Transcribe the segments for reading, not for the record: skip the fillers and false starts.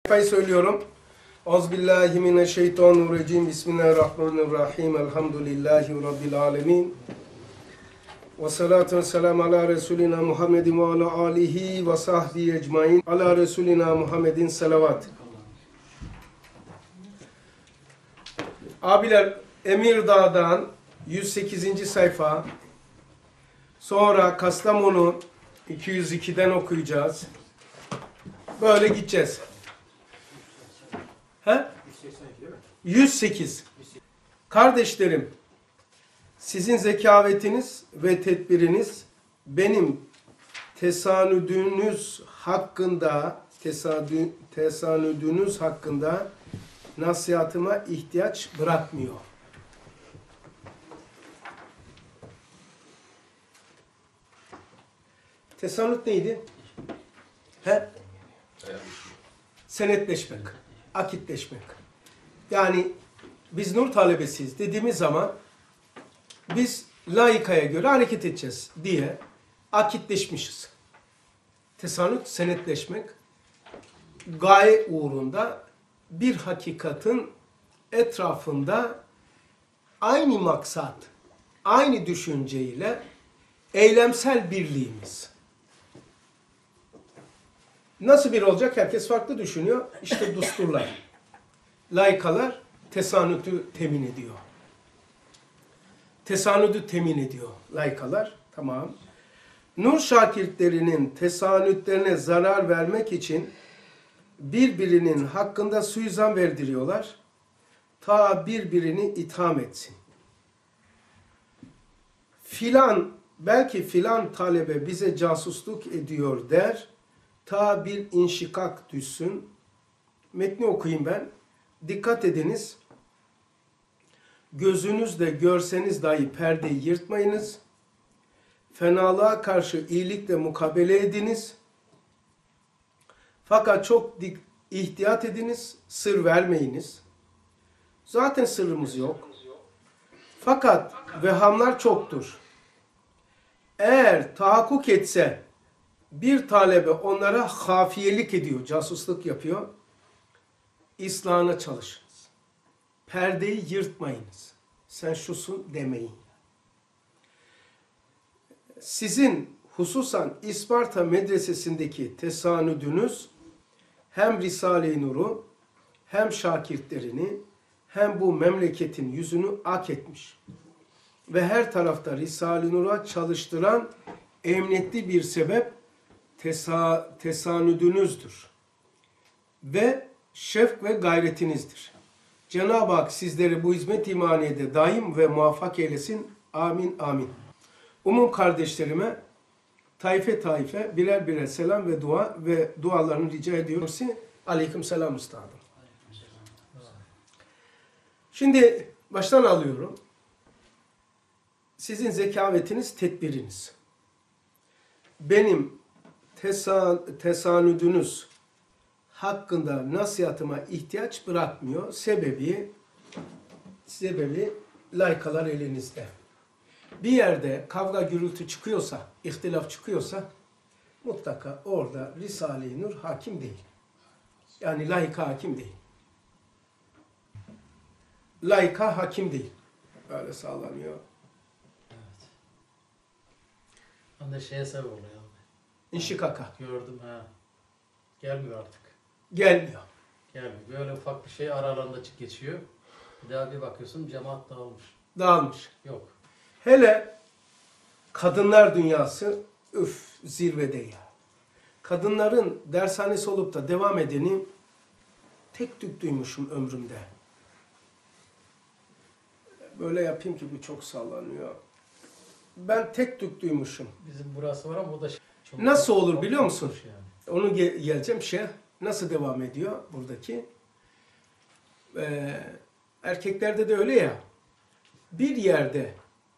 Söylüyorum. Euzubillahimineşşeytanirracim. Bismillahirrahmanirrahim. Elhamdülillahi Rabbil alemin. Ve salatu ve selamu ala Resulina Muhammedin ve ala alihi ve sahbihi ecmain. Ala Resulina Muhammedin salavat. Abiler, Emirdağ'dan 108. sayfa. Sonra Kastamonu 202'den okuyacağız. Böyle gideceğiz. 108. Kardeşlerim, sizin zekavetiniz ve tedbiriniz benim tesanüdünüz hakkında nasihatıma ihtiyaç bırakmıyor. Tesanüt neydi? Senetleşmek, akitleşmek. Yani biz nur talebesiyiz dediğimiz zaman biz layıkaya göre hareket edeceğiz diye akitleşmişiz. Tesanüt, senetleşmek, gaye uğrunda bir hakikatin etrafında aynı maksat, aynı düşünceyle eylemsel birliğimiz. Nasıl bir olacak? Herkes farklı düşünüyor. İşte dusturlar, layıkalar tesanütü temin ediyor. Tesanütü temin ediyor layıkalar. Tamam. Nur şakirtlerinin tesanütlerine zarar vermek için birbirinin hakkında suizan verdiriyorlar. Ta birbirini itham etsin. Belki filan talebe bize casusluk ediyor der. Ta bir inşikak düşsün. Metni okuyayım ben. Dikkat ediniz. Gözünüzle görseniz dahi perdeyi yırtmayınız. Fenalığa karşı iyilikle mukabele ediniz. Fakat çok ihtiyat ediniz. Sır vermeyiniz. Zaten sırrımız yok. Fakat vehamlar çoktur. Eğer tahakkuk etse bir talebe onlara hafiyelik ediyor, casusluk yapıyor. İslahına çalışınız. Perdeyi yırtmayınız. Sen şusun demeyin. Sizin hususan İsparta medresesindeki tesanüdünüz hem Risale-i Nur'u hem şakirtlerini hem bu memleketin yüzünü ak etmiş. Ve her tarafta Risale-i Nur'a çalıştıran emniyetli bir sebep tesanüdünüzdür. Ve şefk ve gayretinizdir. Cenab-ı Hak sizleri bu hizmet imaniyede daim ve muvaffak eylesin. Amin, amin. Umum kardeşlerime taife taife birer birer selam ve dua ve dualarını rica ediyorum. Aleyküm selam üstadım. Şimdi baştan alıyorum. Sizin zekavetiniz, tedbiriniz. Benim tesanüdünüz hakkında nasihatıma ihtiyaç bırakmıyor. Sebebi layıkalar elinizde. Bir yerde kavga gürültü çıkıyorsa, ihtilaf çıkıyorsa mutlaka orada Risale-i Nur hakim değil. Yani layıka hakim değil. Layıka hakim değil. Böyle sağlanıyor. Evet. Ben de şeye sebep oluyor. İnşikaka. Gördüm ha. Gelmiyor artık. Gelmiyor. Gelmiyor. Böyle ufak bir şey aralarında geçiyor. Bir daha bir bakıyorsun cemaat dağılmış. Dağılmış. Yok. Hele kadınlar dünyası zirvede ya. Kadınların dershanesi olup da devam edeni tek tük duymuşum ömrümde. Böyle yapayım ki bu çok sallanıyor. Ben tek tük duymuşum. Bizim burası var ama o da çok nasıl olur biliyor musun? Yani. Onu geleceğim nasıl devam ediyor buradaki? Erkeklerde de öyle ya. Bir yerde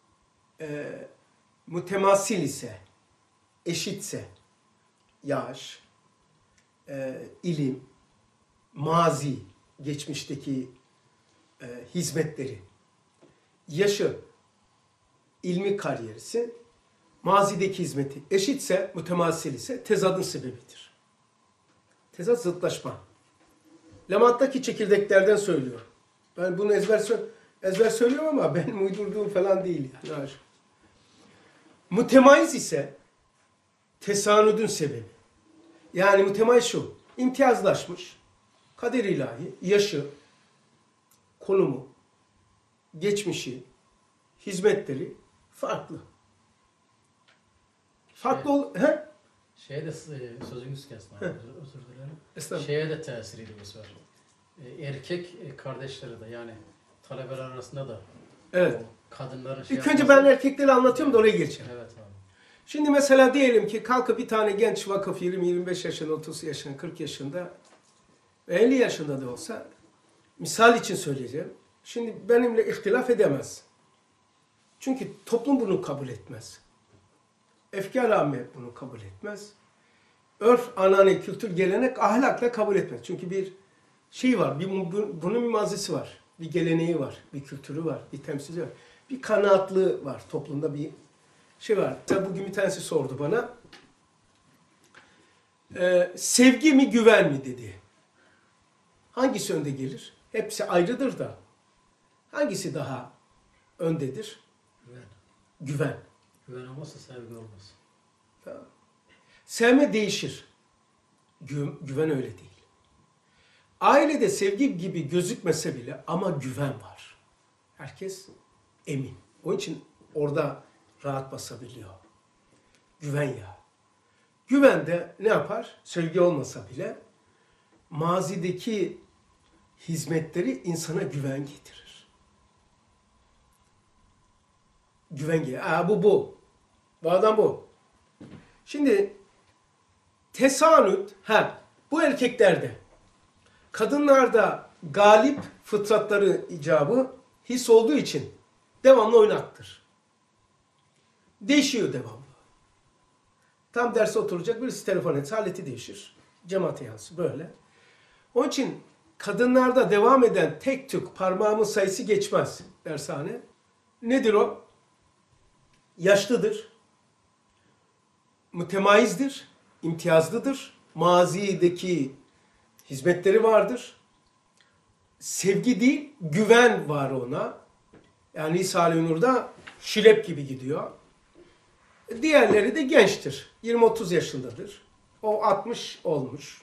mütemasil ise, eşitse, yaş, ilim, mazi, geçmişteki hizmetleri, yaşı, ilmi kariyerisi, mazideki hizmeti eşitse, mütemasil ise tezadın sebebidir. Tezat zıtlaşma. Lemattaki çekirdeklerden söylüyorum. Ben bunu ezber söylüyorum ama benim uydurduğum falan değil. Yani. Mütemayyiz ise tesanüdün sebebi. Yani mütemayyiz şu, imtiyazlaşmış, kader ilahi, yaşı, konumu, geçmişi, hizmetleri farklı. Farklı he? Şeye de sözünüz kestim abi, özür dilerim. Estağfurullah. Şeye de tesiriydi bu sefer. Erkek kardeşleri de yani talebeler arasında da Evet. o kadınların İlk önce ben erkekleri anlatıyorum da oraya geçeceğim. Evet abi. Şimdi mesela diyelim ki kalkıp bir tane genç vakıf 20-25 yaşında, 30 yaşında, 40 yaşında ve 50 yaşında da olsa misal için söyleyeceğim. Şimdi benimle ihtilaf edemez. Çünkü toplum bunu kabul etmez. Efkar âmme bunu kabul etmez. Örf, anane, kültür, gelenek ahlakla kabul etmez. Çünkü bir şey var, bunun bir mazisi var. Bir geleneği var, bir kültürü var, bir temsili var. Bir kanaatlı var toplumda bir şey var. Mesela bugün bir tanesi sordu bana. Sevgi mi güven mi dedi. Hangisi önde gelir? Hepsi ayrıdır da. Hangisi daha öndedir? Güven. Güven. Güven olmazsa sevgi olmaz. Tamam. Sevme değişir. Güven öyle değil. Ailede sevgi gibi gözükmese bile ama güven var. Herkes emin. Onun için orada rahat basabiliyor. Güven ya. Güven de ne yapar? Sevgi olmasa bile mazideki hizmetleri insana güven getirir. Güven getirir. Bu. Bu adam bu. Şimdi tesanüt, bu erkeklerde, kadınlarda galip fıtratları icabı his olduğu için devamlı oynaktır. Değişiyor devamlı. Tam derse oturacak birisi telefon etse haleti değişir. Cemaate yansır böyle. Onun için kadınlarda devam eden tek tük parmağımın sayısı geçmez dershane. Nedir o? Yaşlıdır. Mütemayizdir. İmtiyazlıdır. Mazideki hizmetleri vardır. Sevgi değil, güven var ona. Yani İsa-i Nur'da şilep gibi gidiyor. Diğerleri de gençtir. 20-30 yaşındadır. O 60 olmuş.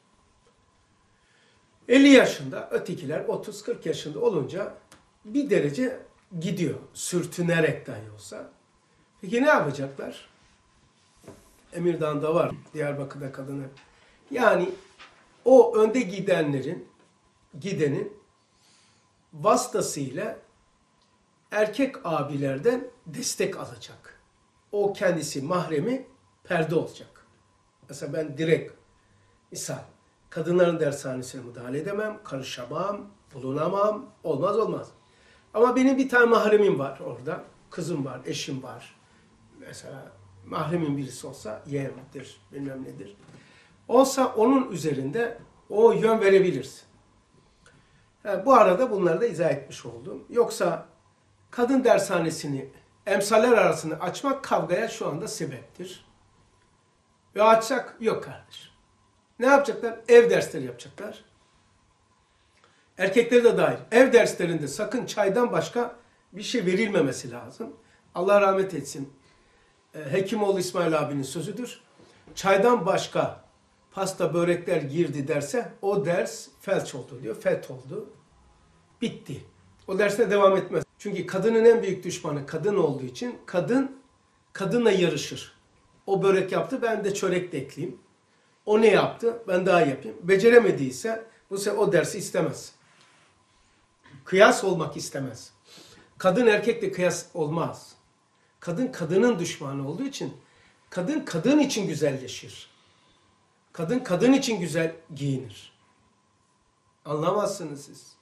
50 yaşında, ötekiler 30-40 yaşında olunca bir derece gidiyor. Sürtünerek dahi olsa. Peki ne yapacaklar? Emirdağ'da var. Diyarbakır'da kadını. Yani o önde gidenin vasıtasıyla erkek abilerden destek alacak. O kendisi mahremi perde olacak. Mesela ben direkt misal kadınların dershanesine müdahale edemem, karışamam, bulunamam, olmaz. Ama benim bir tane mahremim var orada. Kızım var, eşim var. Mesela mahremin birisi olsa yeğendir, bilmem nedir. Olsa onun üzerinde o yön verebilirsin. Bu arada bunları da izah etmiş oldum. Yoksa kadın dershanesini emsaller arasında açmak kavgaya şu anda sebeptir. Ve açsak yok kardeş. Ne yapacaklar? Ev dersleri yapacaklar. Erkekleri de dahil. Ev derslerinde sakın çaydan başka bir şey verilmemesi lazım. Allah rahmet etsin. Hekimoğlu İsmail abinin sözüdür. Çaydan başka pasta, börekler girdi derse o ders felç oldu diyor. Fet oldu. Bitti. O dersine devam etmez. Çünkü kadının en büyük düşmanı kadın olduğu için kadınla yarışır. O börek yaptı, ben de çörek de ekleyeyim. O ne yaptı, ben daha yapayım. Beceremediyse bu sefer o dersi istemez. Kıyas olmak istemez. Kadın erkekle kıyas olmaz. Kadın kadının düşmanı olduğu için kadın için güzelleşir. Kadın için güzel giyinir. Anlamazsınız siz.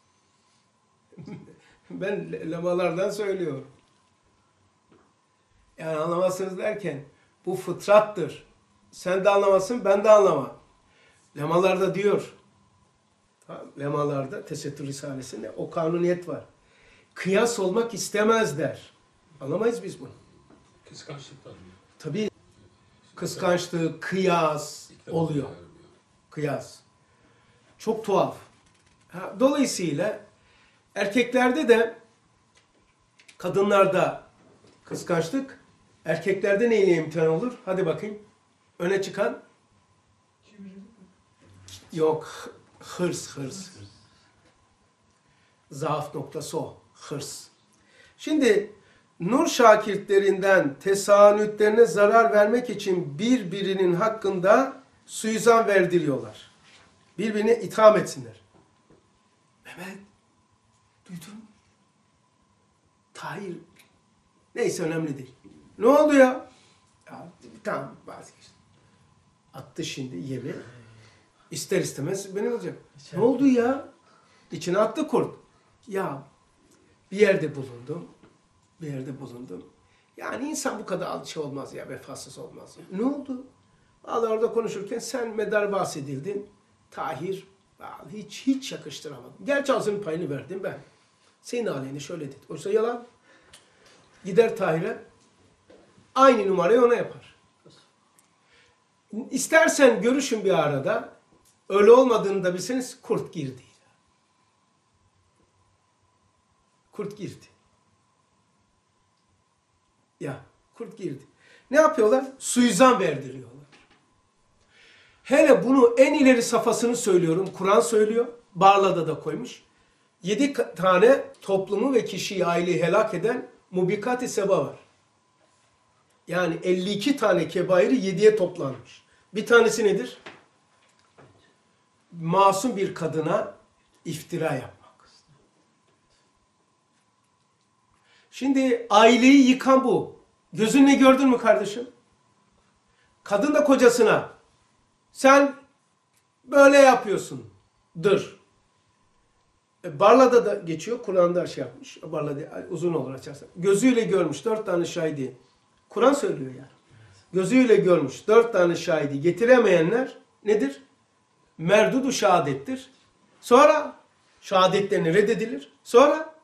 Ben lemalardan söylüyorum. Yani anlamazsınız derken bu fıtrattır. Sen de anlamazsın, ben de anlamam. Lemalarda diyor. Lemalarda Tesettür Risalesi'nde o kanuniyet var. Kıyas olmak istemez der. Anlamayız biz bunu. Kıskançlıktan. Tabii kıskançlık, kıyas oluyor. Kıyas. Çok tuhaf. Dolayısıyla erkeklerde de kadınlarda kıskançlık, erkeklerde neyle imtihan olur? Hadi bakayım. Öne çıkan? Yok. Hırs. Zaaf noktası o. Hırs. Şimdi nur şakirtlerinden tesanütlerine zarar vermek için birbirinin hakkında suizan verdiriyorlar. Birbirine itham etsinler. Mehmet, duydun? Tahir. Neyse önemli değil. Ne oldu ya? Ya tamam vazgeçtim. Attı şimdi yemi. İster istemez benim olacak. Ne oldu ya? İçine attı kurt. Ya bir yerde bulundum. Yani insan bu kadar alçı olmaz ya, vefasız olmaz ya. Ne oldu? Vallahi orada konuşurken sen medar bahsedildin. Tahir, hiç yakıştıramadım. Gerçi ağzının payını verdim ben. Senin aleyhine şöyle dedi. Oysa yalan. Gider Tahir'e, aynı numarayı ona yapar. İstersen görüşün bir arada. Öyle olmadığını da bilseniz kurt girdi. Kurt girdi. Ya kurt girdi. Ne yapıyorlar? Suizan verdiriyorlar. Hele bunu en ileri safhasını söylüyorum. Kur'an söylüyor. Barla'da da koymuş. 7 tane toplumu ve kişiyi, aileyi helak eden mubikat-i seba var. Yani 52 tane kebairi 7'ye toplanmış. Bir tanesi nedir? Masum bir kadına iftira yapmak. Şimdi aileyi yıkan bu. Gözünle gördün mü kardeşim? Kadın da kocasına sen böyle yapıyorsundur. Barla'da da geçiyor. Kur'an'da şey yapmış. Barla'da uzun olur açarsan. Gözüyle görmüş 4 tane şahidi. Kur'an söylüyor yani. Gözüyle görmüş 4 tane şahidi getiremeyenler nedir? Merdudu şehadettir. Sonra şehadetlerini reddedilir. Sonra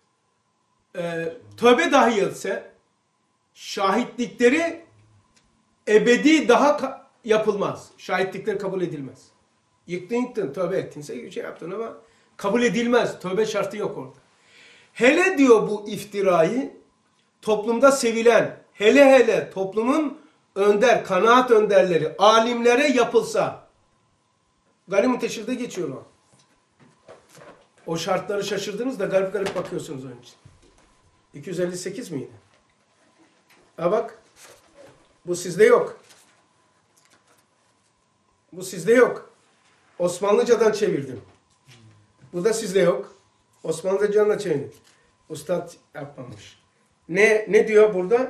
tövbe dahi etse şahitlikleri ebedi daha yapılmaz. Şahitlikleri kabul edilmez. Yıktın, tövbe ettinse şey yaptın ama kabul edilmez. Tövbe şartı yok orada. Hele diyor bu iftirayı toplumda sevilen, hele toplumun kanaat önderleri, alimlere yapılsa, Gani Teşhir'de geçiyor o. O şartları şaşırdınız da garip bakıyorsunuz onun için. 258 miydi? Ha bak, bu sizde yok. Bu sizde yok. Osmanlıcadan çevirdim. Bu da sizde yok. Osmanlıcadan çevirdim. Ustad yapmamış. Ne diyor burada?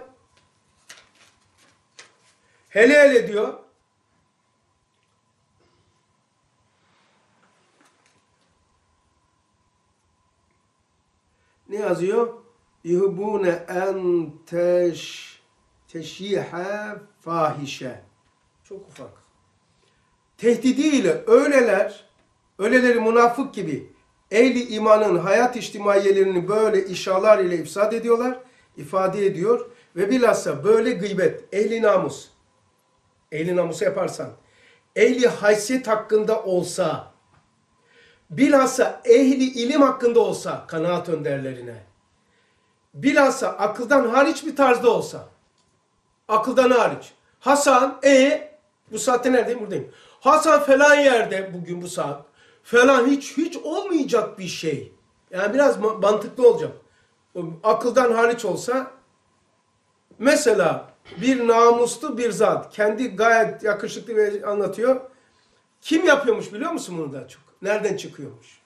Hele diyor. Ne yazıyor? Yuhbune en teşyiha fahişe. Çok ufak. Tehdidiyle öyleleri münafık gibi ehli imanın hayat içtimaiyelerini böyle işalar ile ifsad ediyorlar, ifade ediyor ve bilhassa böyle gıybet, ehli namusu yaparsan, ehli haysiyet hakkında olsa, bilhassa ehli ilim hakkında olsa kanaat önderlerine, bilhassa akıldan hariç bir tarzda olsa, akıldan hariç, Hasan, bu saatte neredeyim? Buradayım. Hasan falan yerde bugün bu saat, falan hiç olmayacak bir şey. Yani biraz mantıklı olacak. Akıldan hariç olsa, mesela bir namuslu bir zat, kendi gayet yakışıklı ve anlatıyor. Kim yapıyormuş biliyor musun bunu daha çok? Nereden çıkıyormuş?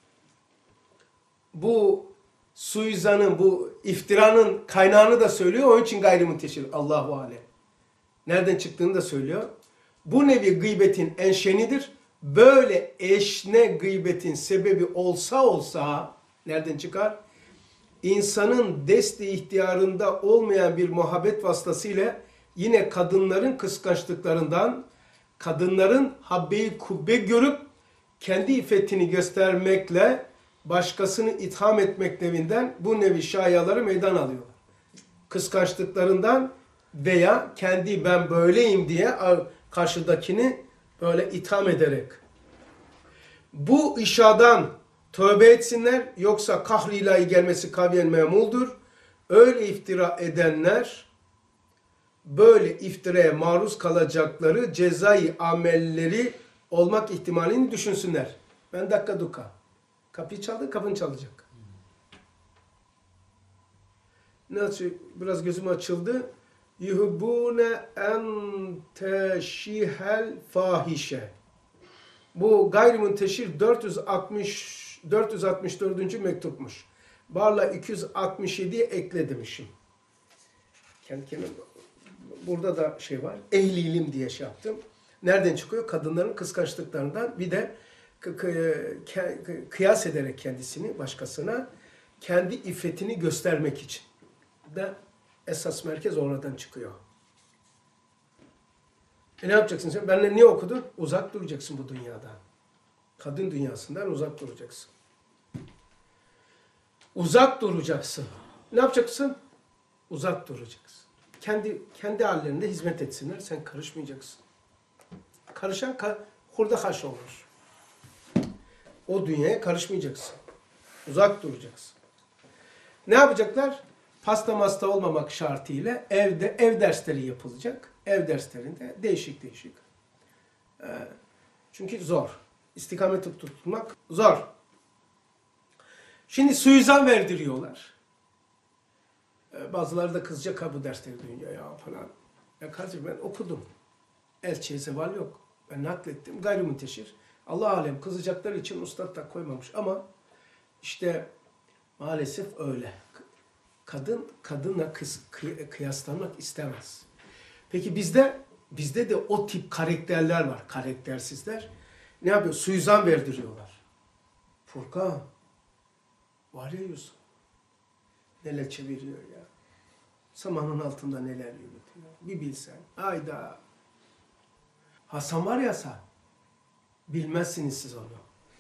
Bu suizanın, bu iftiranın kaynağını da söylüyor. Onun için gayrimunteşir. Allahu alem. Nereden çıktığını da söylüyor. Bu nevi gıybetin enşenidir. Böyle eşne gıybetin sebebi olsa nereden çıkar? İnsanın desti ihtiyarında olmayan bir muhabbet vasıtasıyla yine kadınların kıskançlıklarından, kadınların habbe-i kubbe görüp kendi iffetini göstermekle başkasını itham etmek nevinden bu nevi şayaları meydan alıyorlar. Kıskançlıklarından veya kendi ben böyleyim diye karşıdakini böyle itham ederek. Bu işadan Tövbe etsinler yoksa kahri ilahi gelmesi kaviyen memuldur. Öyle iftira edenler böyle iftiraya maruz kalacakları cezai amelleri olmak ihtimalini düşünsünler. Ben dakika duka. Kapıyı çaldı, kapın çalacak. Nasıl? Biraz gözüm açıldı. Yuhbune en teşihel fahişe. Bu gayrimunteşir 464. mektupmuş. Barla 267'ye ekle demişim. Kendi kendime burada da şey var. Ehli ilim diye şey yaptım. Nereden çıkıyor? Kadınların kıskançlıklarından, bir de kıyas ederek kendisini başkasına, kendi iffetini göstermek için de esas merkez oradan çıkıyor. Ne yapacaksın sen? Benimle niye okudun? Uzak duracaksın bu dünyadan. Kadın dünyasından uzak duracaksın. Uzak duracaksın. Ne yapacaksın? Uzak duracaksın. Kendi hallerinde hizmet etsinler. Sen karışmayacaksın. Karışan hurda haş olur. O dünyaya karışmayacaksın. Uzak duracaksın. Ne yapacaklar? Pasta masta olmamak şartıyla evde ev dersleri yapılacak. Ev derslerinde değişik. Çünkü zor. İstikamet tutmak zor. Şimdi suizan verdiriyorlar. Bazıları da kızacak ha bu dersleri duyunca ya falan. Ya kardeşim ben okudum. Elçiye zeval yok. Ben naklettim. Gayrimunteşir. Allah alem kızacaklar için ustad da koymamış ama işte maalesef öyle. Kadın kadınla kıyaslanmak istemez. Peki bizde de o tip karakterler var. Karaktersizler. Ne yapıyor? Suizan verdiriyorlar. Furkan var ya Yusuf. Neler çeviriyor ya. Samanın altında neler yürütüyor. Bir bilsen. Hayda. Hasan var ya sen. Bilmezsiniz siz onu.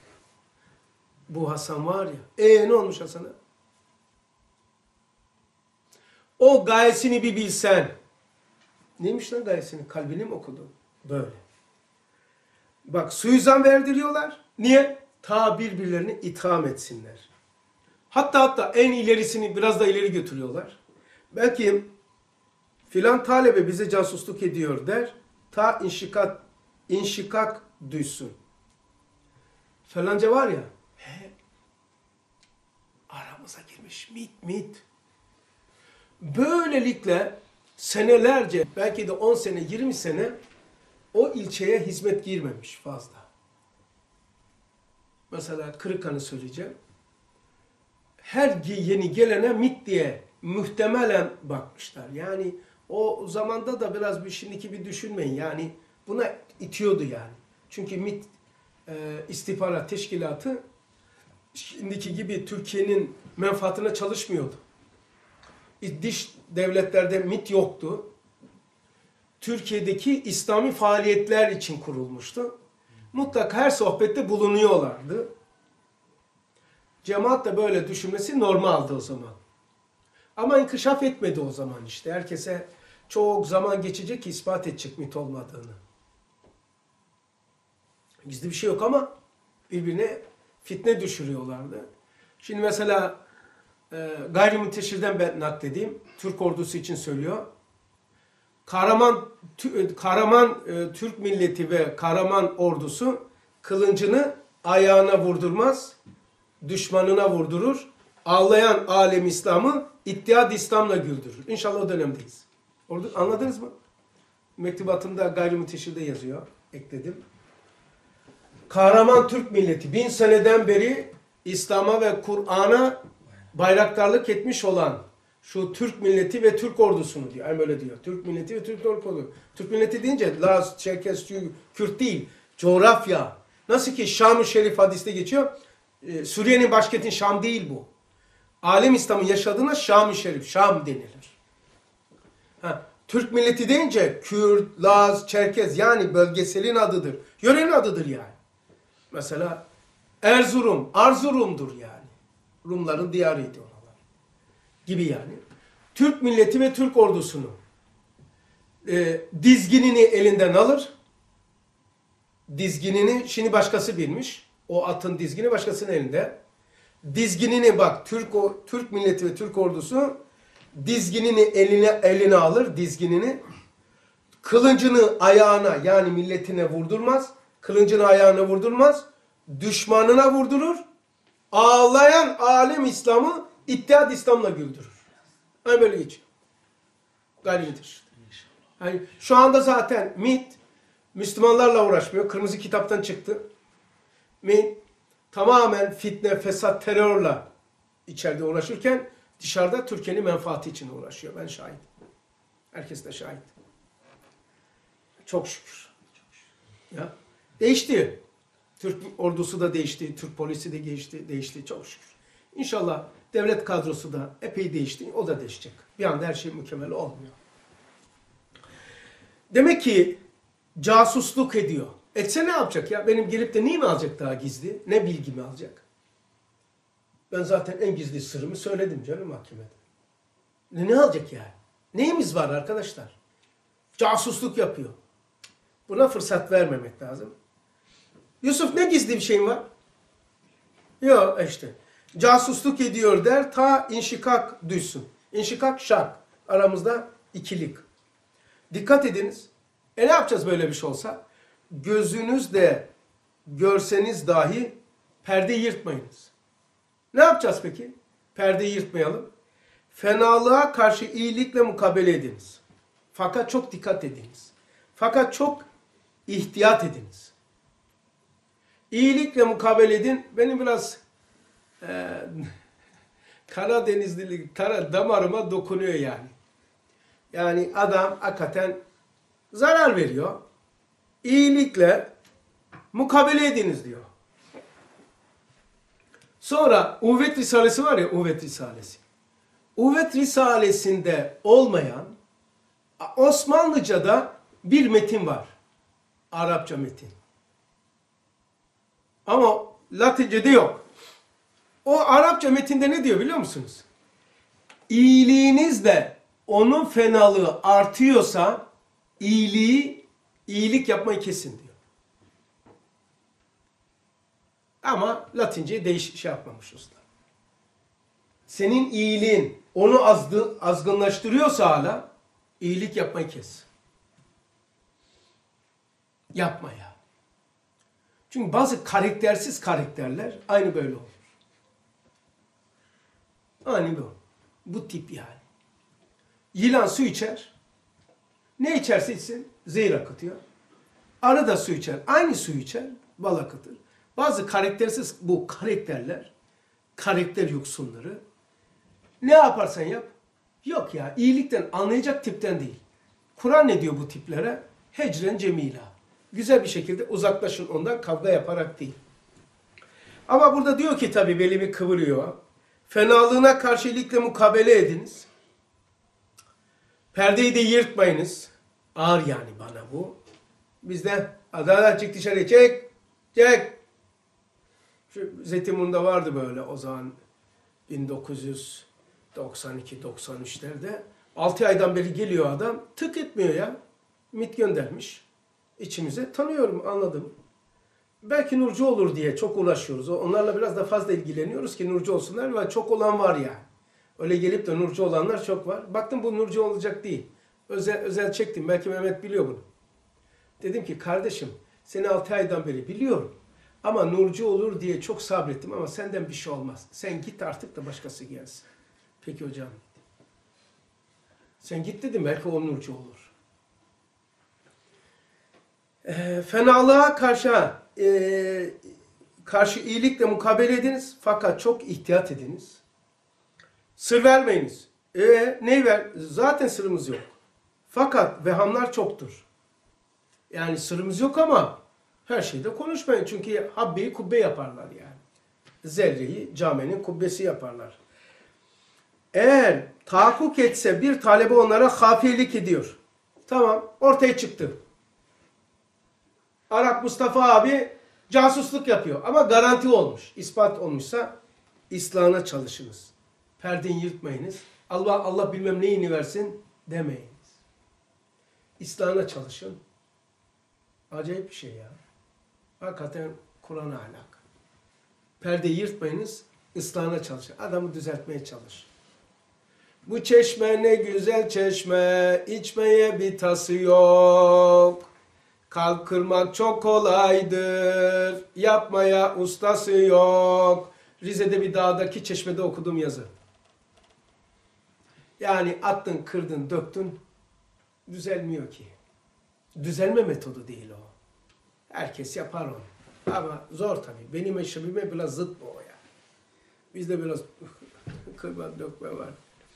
Bu Hasan var ya. Ne olmuş Hasan'a? O gayesini bir bilsen. Neymiş lan gayesini? Kalbini mi okudun? Böyle. Bak suizan verdiriyorlar. Niye? Ta birbirlerini itham etsinler. Hatta en ilerisini biraz da ileri götürüyorlar. Belki filan talebe bize casusluk ediyor der. Ta inşikak duysun. Falanca var ya. Aramıza girmiş. Mit. Böylelikle senelerce, belki de 10 sene, 20 sene o ilçeye hizmet girmemiş fazla. Mesela Kırıkhan'ı söyleyeceğim. Her yeni gelene MİT diye muhtemelen bakmışlar. Yani o zamanda da biraz şimdiki bir düşünmeyin. Yani buna itiyordu yani. Çünkü MİT istihbarat teşkilatı şimdiki gibi Türkiye'nin menfaatine çalışmıyordu. Dış devletlerde MİT yoktu. Türkiye'deki İslami faaliyetler için kurulmuştu. Mutlaka her sohbette bulunuyorlardı. Cemaat da böyle düşünmesi normaldi o zaman. Ama inkişaf etmedi o zaman işte. Herkese çok zaman geçecek ki ispat edecek MİT olmadığını. Gizli bir şey yok ama birbirine fitne düşürüyorlardı. Şimdi mesela gayrimunteşirden ben nakledeyim. Türk ordusu için söylüyor. Kahraman Türk milleti ve kahraman ordusu kılıncını ayağına vurdurmaz, düşmanına vurdurur. Ağlayan alem İslam'ı İttihad İslam'la güldürür. İnşallah o dönemdeyiz. Anladınız mı? Mektubatımda gayrimunteşirde yazıyor. Ekledim. Kahraman Türk milleti 1000 seneden beri İslam'a ve Kur'an'a bayraktarlık etmiş olan şu Türk milleti ve Türk ordusunu diyor. Öyle diyor. Türk milleti ve Türk ordusu. Türk milleti deyince Laz, Çerkes, Kürt değil. Coğrafya. Nasıl ki Şam-ı Şerif hadiste geçiyor. Suriye'nin başkenti Şam değil bu. Alem İslam'ın yaşadığına Şam-ı Şerif, Şam denilir. Türk milleti deyince Kürt, Laz, Çerkez yani bölgeselin adıdır. Yörenin adıdır yani. Mesela Erzurum'dur yani. Rumların diyarıydı oralar. Gibi yani. Türk milleti ve Türk ordusunu dizginini elinden alır. Dizginini şimdi başkası bilmiş. O atın dizgini başkasının elinde. dizginini bak Türk milleti ve Türk ordusu dizginini eline alır, dizginini. Kılıncını ayağına yani milletine vurdurmaz. Kılıncını ayağına vurdurmaz. Düşmanına vurdurur. Ağlayan alem İslam'ı İttihat İslam'la güldürür. Hani böyle geçiyor. Galibidir. Yani şu anda zaten MİT Müslümanlarla uğraşmıyor. Kırmızı kitaptan çıktı. MİT tamamen fitne, fesat, terörle içeride uğraşırken dışarıda Türkiye'nin menfaati için uğraşıyor. Ben şahit. Herkes de şahit. Çok şükür. Ya. Değişti. Türk ordusu da değişti. Türk polisi de değişti. Çok şükür. İnşallah devlet kadrosu da epey değişti. O da değişecek. Bir anda her şey mükemmel olmuyor. Demek ki casusluk ediyor. Etse ne yapacak ya? Benim gelip de neyi mi alacak daha gizli? Ne bilgimi alacak? Ben zaten en gizli sırrımı söyledim canım mahkemede. Ne alacak yani? Neyimiz var arkadaşlar? Casusluk yapıyor. Buna fırsat vermemek lazım. Yusuf ne gizli bir şeyin var? Yok işte. Casusluk ediyor der ta inşikak duysun. İnşikak şak. Aramızda ikilik. Dikkat ediniz. Ne yapacağız böyle bir şey olsa? Gözünüzle görseniz dahi perdeyi yırtmayınız. Ne yapacağız peki? Perdeyi yırtmayalım. Fenalığa karşı iyilikle mukabele ediniz. Fakat çok dikkat ediniz. Fakat çok ihtiyat ediniz. İyilikle mukabele edin. Benim biraz Karadenizlilik damarıma dokunuyor yani. Yani adam hakikaten zarar veriyor. İyilikle mukabele ediniz diyor. Sonra Uhvet Risalesi var ya, Uhvet Risalesi. Uhvet Risalesi'nde olmayan Osmanlıca'da bir metin var. Arapça metin. Ama Latince'de yok. O Arapça metinde ne diyor biliyor musunuz? İyiliğinizle onun fenalığı artıyorsa iyilik yapmayı kesin diyor. Ama Latince'yi şey yapmamış usta. Senin iyiliğin onu azgınlaştırıyorsa hala iyilik yapmayı kes. Yapma ya. Çünkü bazı karaktersiz karakterler aynı böyle olur. Aynı bu. Bu tip yani. Yılan su içer. Ne içerse içsin zehir akıtıyor. Arı da su içer. Aynı su içer. Bal akıtır. Bazı karaktersiz bu karakterler, karakter yoksunları ne yaparsan yap. Yok ya, iyilikten anlayacak tipten değil. Kur'an ne diyor bu tiplere? Hecren cemila. Güzel bir şekilde uzaklaşın ondan, kavga yaparak değil. Ama burada diyor ki tabii belimi kıvırıyor. Fenalığına karşı iyilikle mukabele ediniz. Perdeyi de yırtmayınız. Ağır yani bana bu. Bizde adalet çık dışarı çek. Şu Zeytinburnu'nda vardı böyle o zaman 1992-93'lerde. 6 aydan beri geliyor adam. Tık etmiyor ya. MİT göndermiş. İçimize tanıyorum, anladım. Belki nurcu olur diye çok uğraşıyoruz. Onlarla biraz da fazla ilgileniyoruz ki nurcu olsunlar ve çok olan var yani. Öyle gelip de nurcu olanlar çok var. Baktım bu nurcu olacak değil. Özel çektim. Belki Mehmet biliyor bunu. Dedim ki kardeşim seni 6 aydan beri biliyorum. Ama nurcu olur diye çok sabrettim ama senden bir şey olmaz. Sen git artık da başkası gelsin. Peki hocam. Sen git dedim belki o nurcu olur. Fenalığa karşı iyilikle mukabele ediniz fakat çok ihtiyat ediniz. Sır vermeyiniz. Neyi ver? Zaten sırrımız yok. Fakat vehamlar çoktur. Yani sırrımız yok ama her şeyde konuşmayın. Çünkü habbeyi kubbe yaparlar yani. Zerreyi caminin kubbesi yaparlar. Eğer tahakkuk etse bir talebe onlara hafiyelik ediyor. Tamam, ortaya çıktı. Arap Mustafa abi casusluk yapıyor. Ama garanti olmuş. İspat olmuşsa İslam'a çalışınız. Perdeyi yırtmayınız. Allah bilmem neyini versin demeyiniz. İslam'a çalışın. Acayip bir şey ya. Hakikaten Kur'an ahlak. Perdeyi yırtmayınız. ıslahına çalışır. Adamı düzeltmeye çalışır. Bu çeşme ne güzel çeşme, içmeye bir tası yok. Kalp kırmak çok kolaydır, yapmaya ustası yok. Rize'de bir dağdaki çeşmede okudum yazı. Yani attın, kırdın, döktün, düzelmiyor ki. Düzelme metodu değil o. Herkes yapar onu. Ama zor tabii. Benim eşebime biraz zıt bu o ya. Bizde biraz kırma, dökme var.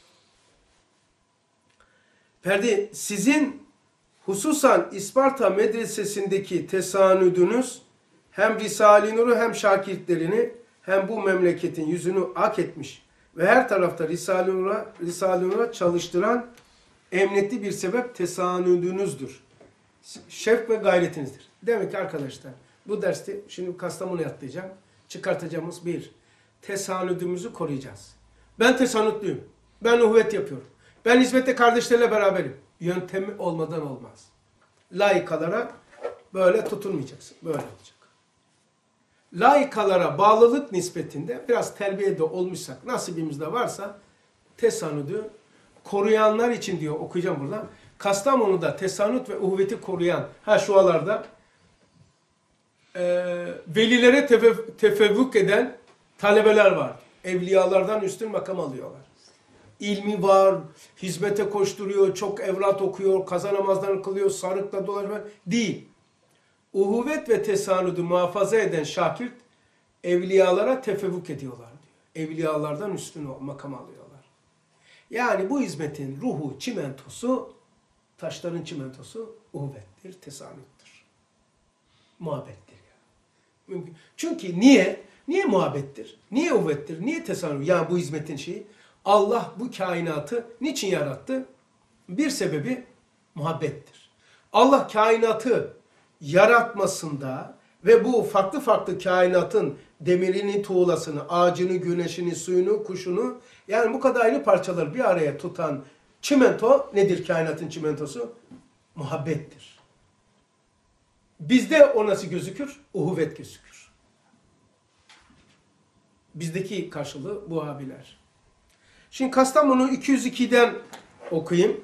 Ferdi, sizin hususan İsparta medresesindeki tesanüdünüz hem Risale-i Nur'u hem şakirtlerini hem bu memleketin yüzünü ak etmiş ve her tarafta Risale-i Nur'a çalıştıran emniyetli bir sebep tesanüdünüzdür. Şevk ve gayretinizdir. Demek ki arkadaşlar bu derste şimdi Kastamonu'ya atlayacağım. Çıkartacağımız bir, tesanüdümüzü koruyacağız. Ben tesanütlüyüm. Ben uhvet yapıyorum. Ben hizmette kardeşlerle beraberim. Yöntemi olmadan olmaz. Laikalara böyle tutulmayacaksın. Böyle olacak. Laikalara bağlılık nispetinde biraz terbiyede olmuşsak, nasibimizde varsa tesanüdü koruyanlar için diyor, okuyacağım burada. Kastamonu'da tesanüt ve uhveti koruyan, şualarda velilere tefevvük eden talebeler var. Evliyalardan üstün makam alıyorlar. İlmi var, hizmete koşturuyor, çok evlat okuyor, kaza namazlarını kılıyor, sarıkla dolaşıyor. Değil. Uhuvvet ve tesanüdü muhafaza eden şakirt, evliyalara tefevvük ediyorlar diyor. Evliyalardan üstün makam alıyorlar. Yani bu hizmetin ruhu, çimentosu, taşların çimentosu uhuvvettir, tesanüttür. Muhabbettir yani. Çünkü niye? Niye muhabbettir? Niye uhuvvettir? Niye tesanüt? Yani bu hizmetin şeyi. Allah bu kainatı niçin yarattı? Bir sebebi muhabbettir. Allah kainatı yaratmasında ve bu farklı farklı kainatın demirini, tuğlasını, ağacını, güneşini, suyunu, kuşunu, yani bu kadar ayrı parçaları bir araya tutan çimento nedir kainatın çimentosu? Muhabbettir. Bizde o nasıl gözükür? Uhuvvet gözükür. Bizdeki karşılığı bu abiler. Şimdi Kastamonu 202'den okuyayım.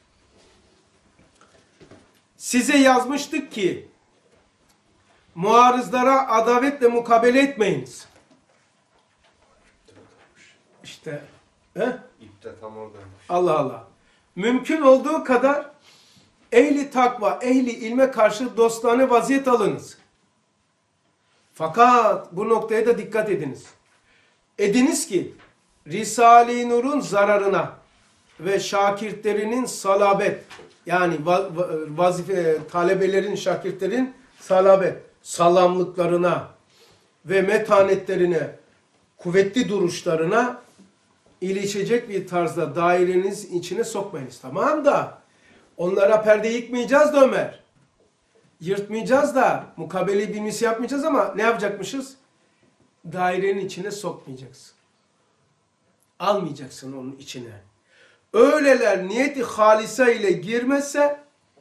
Size yazmıştık ki muarızlara adavetle mukabele etmeyiniz. İşte İpte tam oradaymış. Allah Allah. Mümkün olduğu kadar ehli takva, ehli ilme karşı dostane vaziyet alınız. Fakat bu noktaya da dikkat ediniz. Ediniz ki Risale-i Nur'un zararına ve şakirtlerinin salabet, yani vazife talebelerin, şakirtlerin salabet, salamlıklarına ve metanetlerine, kuvvetli duruşlarına ilişecek bir tarzda daireniz içine sokmayınız. Tamam da onlara perde yıkmayacağız da Ömer. Yırtmayacağız da mukabele bilmesi yapmayacağız ama ne yapacakmışız? Dairenin içine sokmayacaksın. Almayacaksın onun içine. Öyleler niyeti halisa ile girmezse,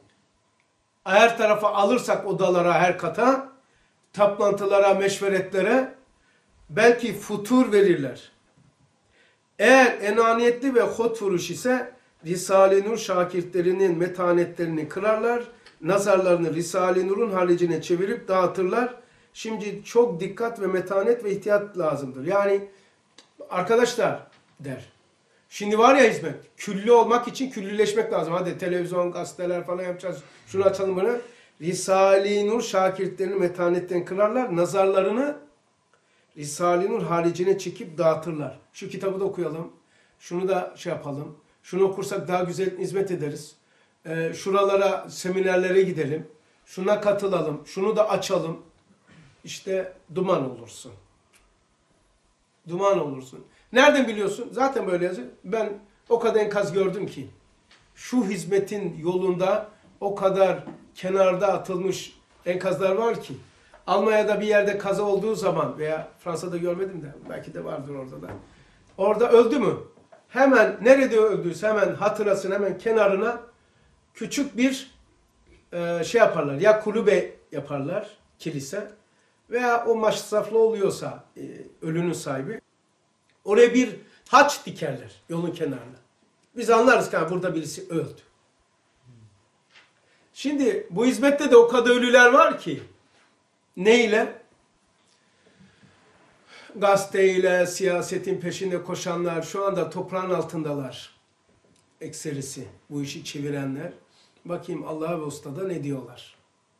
her tarafa alırsak odalara, her kata, toplantılara, meşveretlere belki futur verirler. Eğer enaniyetli ve hotfuruş ise Risale-i Nur şakirtlerinin metanetlerini kırarlar, nazarlarını Risale-i Nur'un haricine çevirip dağıtırlar. Şimdi çok dikkat ve metanet ve ihtiyat lazımdır. Yani arkadaşlar der. Şimdi var ya hizmet, küllü olmak için küllüleşmek lazım. Hadi televizyon, gazeteler falan yapacağız. Şunu açalım bunu. Risale-i Nur şakirtlerini metanetten kırarlar. Nazarlarını Risale-i Nur haricine çekip dağıtırlar. Şu kitabı da okuyalım. Şunu da şey yapalım. Şunu okursak daha güzel hizmet ederiz. Şuralara, seminerlere gidelim. Şuna katılalım. Şunu da açalım. İşte duman olursun. Duman olursun. Nereden biliyorsun? Zaten böyle yazıyor. Ben o kadar enkaz gördüm ki şu hizmetin yolunda o kadar kenarda atılmış enkazlar var ki Almanya'da bir yerde kaza olduğu zaman veya Fransa'da görmedim de belki de vardır orada da. Orada öldü mü? Hemen nerede öldüyse hemen hatırasın hemen kenarına küçük bir şey yaparlar. Ya kulübe yaparlar, kilise veya o masraflı oluyorsa ölünün sahibi Oraya bir haç dikerler yolun kenarına. Biz anlarız ki burada birisi öldü. Şimdi bu hizmette de o kadar ölüler var ki neyle? Gazeteyle, siyasetin peşinde koşanlar şu anda toprağın altındalar. Ekserisi, bu işi çevirenler. Bakayım Allah ve Usta'da ne diyorlar?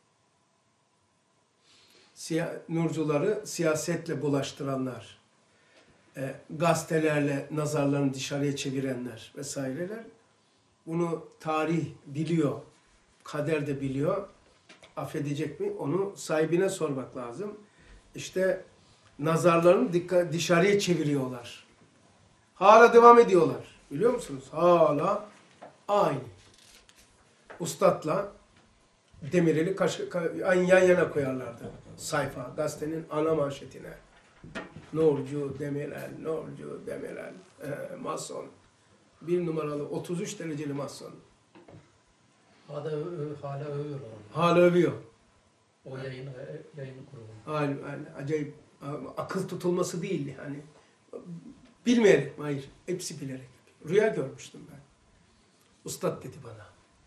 Nurcuları siyasetle bulaştıranlar, gazetelerle nazarlarını dışarıya çevirenler vesaireler. Bunu tarih biliyor, kader de biliyor. Affedecek mi? Onu sahibine sormak lazım. İşte nazarlarını dışarıya çeviriyorlar. Hala devam ediyorlar. Biliyor musunuz? Hala aynı. Üstad'la Demirel'i yan yana koyarlardı. Sayfa, gazetenin ana manşetine. Nurcu Demirel, Nurcu Demirel, mason. 1 numaralı 33 dereceli mason. Hala övüyor onu. Hala övüyor. O yayın kurulu. Aynen, acayip. Akıl tutulması değil yani. Bilmeyerek, hayır. Hepsi bilerek. Rüya görmüştüm ben. Ustad dedi bana.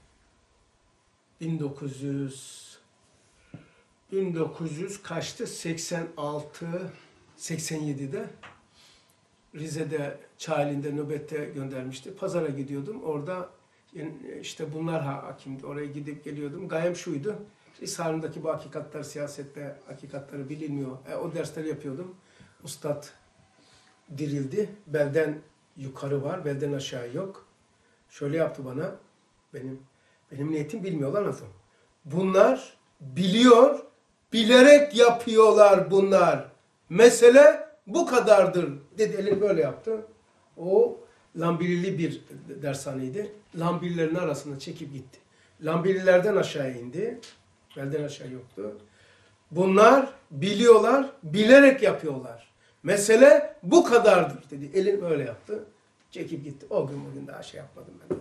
1900 kaçtı? 87'de Rize'de Çayeli'nde nöbette göndermişti. Pazara gidiyordum. Orada işte bunlar hakimdi. Oraya gidip geliyordum. Gayem şuydu. İsa'nındaki bu hakikatler, siyasette hakikatleri bilinmiyor. O dersleri yapıyordum. Ustad dirildi. Belden yukarı var, belden aşağı yok. Şöyle yaptı bana. Benim niyetim bilmiyorlar nasıl. Bunlar biliyor, bilerek yapıyorlar bunlar. Mesele bu kadardır dedi. Elini böyle yaptı. O Lambilili bir dershaneydi. Lambililerin arasında çekip gitti. Lambililerden aşağı indi. Belden aşağı yoktu. Bunlar biliyorlar, bilerek yapıyorlar. Mesele bu kadardır dedi. Elini böyle yaptı. Çekip gitti. O gün bugün daha şey yapmadım ben.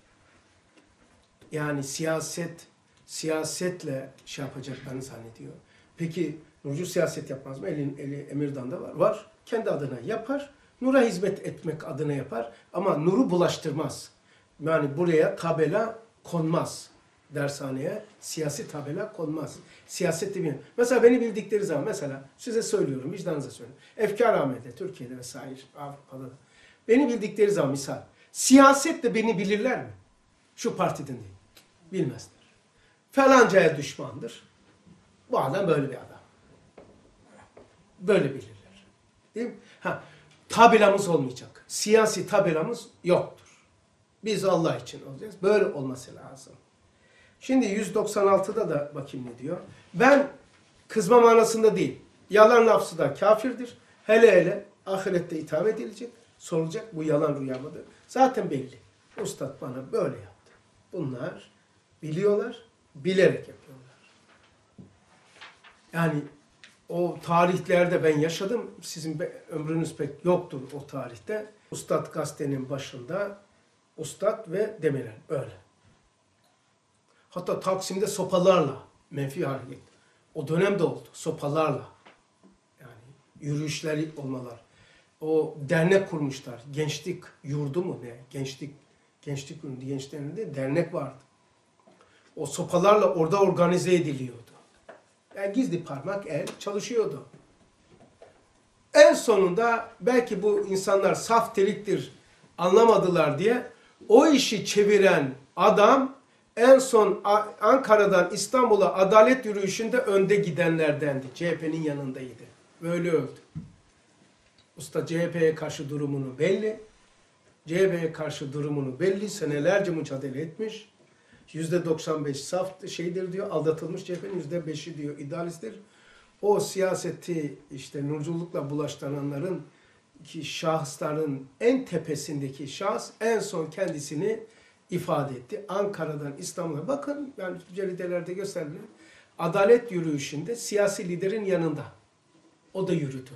Yani siyasetle şey yapacaklarını zannediyor. Peki Nurcu siyaset yapmaz mı? Eli Emirdan'da var. Var. Kendi adına yapar. Nur'a hizmet etmek adına yapar. Ama Nur'u bulaştırmaz. Yani buraya tabela konmaz. Dershaneye siyasi tabela konmaz. Siyaset değil mi? Mesela beni bildikleri zaman mesela size söylüyorum, vicdanınıza söylüyorum. Efkarnamede, Türkiye'de vesaire, Avrupa'da da. Beni bildikleri zaman misal, siyasetle beni bilirler mi? Şu partiden değil. Bilmezler. Falancaya düşmandır. Bu adam böyle bir adam. Böyle bilirler. Değil mi? Tabelamız olmayacak. Siyasi tabelamız yoktur. Biz Allah için olacağız. Böyle olması lazım. Şimdi 196'da da bakayım ne diyor. Ben kızma manasında değil. Yalan lafzı da kafirdir. Hele ahirette itham edilecek. Sorulacak bu yalan rüya mıdır? Zaten belli. Ustad bana böyle yaptı. Bunlar biliyorlar, bilerek yapıyorlar. Yani o tarihlerde ben yaşadım. Sizin ömrünüz pek yoktur o tarihte. Ustad gazetenin başında Ustad ve Demirel öyle. Hatta Taksim'de sopalarla menfi hareket. O dönemde oldu. Sopalarla. Yani yürüyüşleri olmalar. O dernek kurmuşlar. Gençlik yurdu mu ne? Gençlik yurdu. Gençlerinde dernek vardı. O sopalarla orada organize ediliyordu. Yani gizli parmak el çalışıyordu. En sonunda belki bu insanlar saf deliktir anlamadılar diye o işi çeviren adam en son Ankara'dan İstanbul'a adalet yürüyüşünde önde gidenlerdendi. CHP'nin yanındaydı. Böyle öldü. Usta CHP'ye karşı durumunu belli. CHP'ye karşı durumunu belli. Senelerce mücadele etmiş. %95 saf şeydir diyor. Aldatılmış CHP'nin %5'i diyor idealisttir. O siyaseti işte nurculukla bulaştıranların ki şahısların en tepesindeki şahıs en son kendisini ifade etti. Ankara'dan İstanbul'a bakın yani ceridelerde gösterilen adalet yürüyüşünde siyasi liderin yanında. O da yürüdü.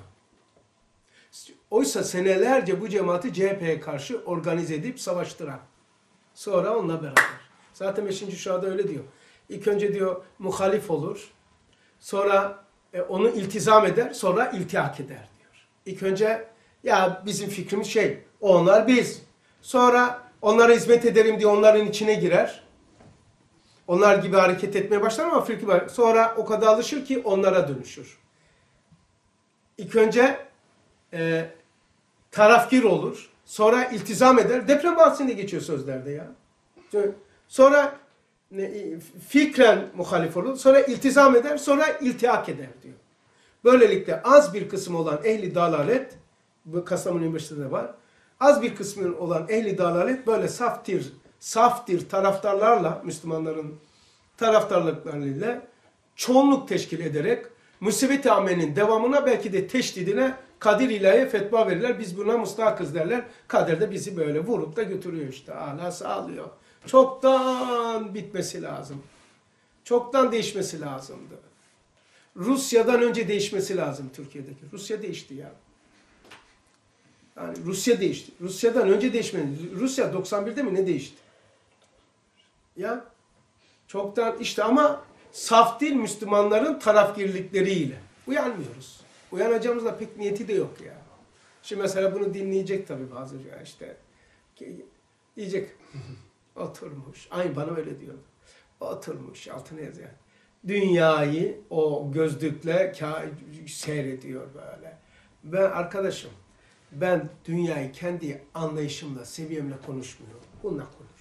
Oysa senelerce bu cemaati CHP'ye karşı organize edip savaştıran. Sonra onunla beraber. Zaten 5. Şua'da öyle diyor. İlk önce diyor muhalif olur. Sonra onu iltizam eder. Sonra iltihak eder diyor. İlk önce Ya bizim fikrimiz şey, onlar biz. Sonra onlara hizmet ederim diye onların içine girer. Onlar gibi hareket etmeye başlar ama fikri var. Sonra o kadar alışır ki onlara dönüşür. İlk önce tarafgir olur. Sonra iltizam eder. Deprem bahsinde geçiyor sözlerde ya. Sonra fikren muhalif olur. Sonra iltizam eder. Sonra iltihak eder diyor. Böylelikle az bir kısmı olan ehli dalalet, bu Kastamonu Üniversitesi'nde var. Az bir kısmının olan ehli dalalet böyle saftir taraftarlarla, Müslümanların taraftarlıklarıyla çoğunluk teşkil ederek musibet-i amenin devamına belki de teşdidine kadir ilahiye fetva verirler. Biz buna mustakız derler. Kader de bizi böyle vurup da götürüyor işte. Hala sağlıyor. Çoktan bitmesi lazım. Çoktan değişmesi lazımdı. Rusya'dan önce değişmesi lazım Türkiye'deki. Rusya değişti ya. Yani Rusya değişti. Rusya'dan önce değişmedi. Rusya 91'de mi ne değişti? Ya çoktan işte ama saf değil Müslümanların tarafgirlikleriyle. Uyanmıyoruz. Uyanacağımız da pek niyeti de yok ya. Şimdi mesela bunu dinleyecek tabii bazı ya işte. Diyecek oturmuş. Aynı bana öyle diyor. Oturmuş altına yazıyor. Dünyayı o gözlükle seyrediyor böyle. Ben arkadaşım ben dünyayı kendi anlayışımla, seviyemle konuşmuyorum. Bununla konuş.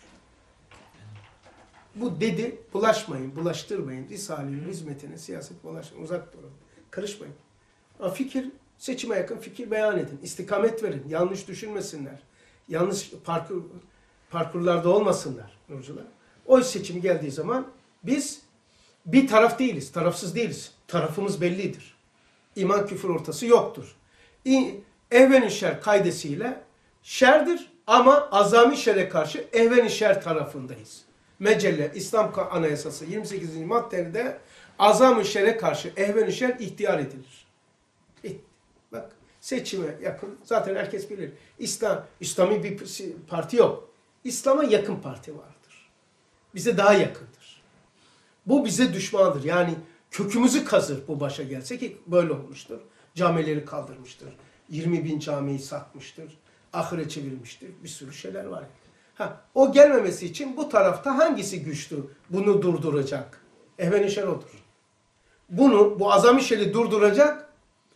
Bu dedi, bulaşmayın, bulaştırmayın. Risale'nin hizmetine, siyaset bulaşmayın, uzak durun. Karışmayın. Ama seçime yakın fikir beyan edin. İstikamet verin. Yanlış düşünmesinler. Yanlış parkurlarda olmasınlar nurcular. O seçim geldiği zaman biz bir taraf değiliz, tarafsız değiliz. Tarafımız bellidir. İman küfür ortası yoktur. Ehven-i şer kaidesiyle şerdir ama azami şere karşı ehven-i şer tarafındayız. Mecelle, İslam Anayasası 28. maddede azam-ı şere karşı ehven-i şer ihtiyar edilir. Bak seçime yakın, zaten herkes bilir. İslami bir parti yok. İslam'a yakın parti vardır. Bize daha yakındır. Bu bize düşmandır. Yani kökümüzü kazır bu başa gelse ki böyle olmuştur. Camileri kaldırmıştır. 20.000 camiyi satmıştır. Ahire çevirmiştir. Bir sürü şeyler var. O gelmemesi için bu tarafta hangisi güçlü bunu durduracak? Ehven-i şer odur. Bu azami şeri durduracak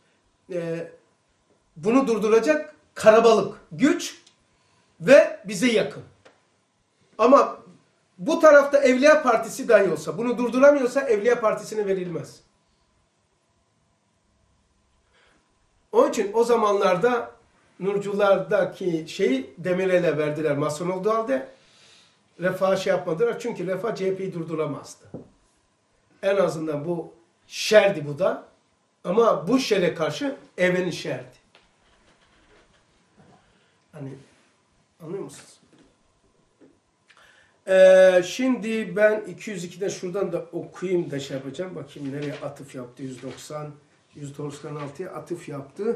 bunu durduracak karabalık, güç ve bize yakın. Ama bu tarafta Evliya Partisi dahi olsa, bunu durduramıyorsa Evliya Partisi'ne verilmez. Onun için o zamanlarda Nurculardaki şeyi Demirel'e verdiler Mason olduğu halde Refah'a şey yapmadılar. Çünkü Refah CHP'yi durduramazdı. En azından bu şerdi bu da. Ama bu şere karşı evrenin şerdi. Hani anlıyor musunuz? Şimdi ben 202'den şuradan da okuyayım da şey yapacağım. Bakayım nereye atıf yaptı 196'ya atıf yaptı.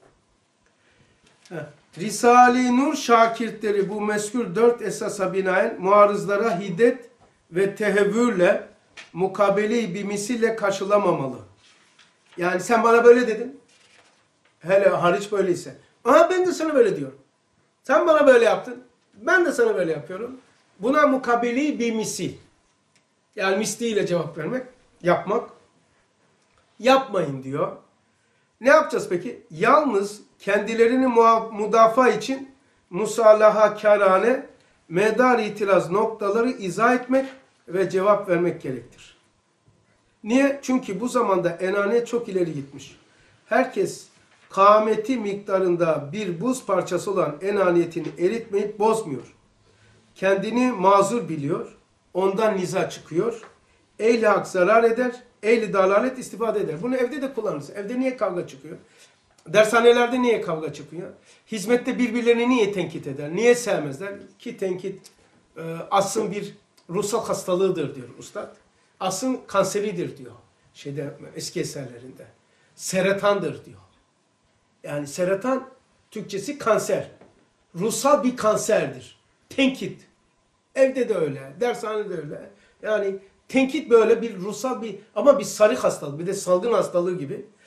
Risale-i Nur şakirtleri bu meskul 4 esasa binaen muarızlara hiddet ve tehevvürle mukabele-i bir misille karşılamamalı. Yani sen bana böyle dedin. Hele hariç böyleyse. Aha ben de sana böyle diyorum. Sen bana böyle yaptın. Ben de sana böyle yapıyorum. Buna mukabele-i bir misil. Yani misliyle cevap vermek, yapmak. Yapmayın diyor. Ne yapacağız peki? Yalnız kendilerini müdafaa için musalaha-kârâne medar itiraz noktaları izah etmek ve cevap vermek gerektir. Niye? Çünkü bu zamanda enaniyet çok ileri gitmiş. Herkes kâmeti miktarında bir buz parçası olan enaniyetini eritmeyip bozmuyor. Kendini mazur biliyor. Ondan niza çıkıyor. Ehli hak zarar eder. Ehli dalalet istifade eder. Bunu evde de kullanırız. Evde niye kavga çıkıyor? Dershanelerde niye kavga çıkıyor? Hizmette birbirlerini niye tenkit eder? Niye sevmezler? Ki tenkit asrın bir ruhsal hastalığıdır diyor ustad. Asrın kanseridir diyor. Eski eserlerinde. Seretandır diyor. Yani seretan Türkçesi kanser. Ruhsal bir kanserdir. Tenkit. Evde de öyle. Dershanede de öyle. Yani tenkit böyle bir ruhsal bir ama bir sarı hastalık. Bir de salgın hastalığı gibi.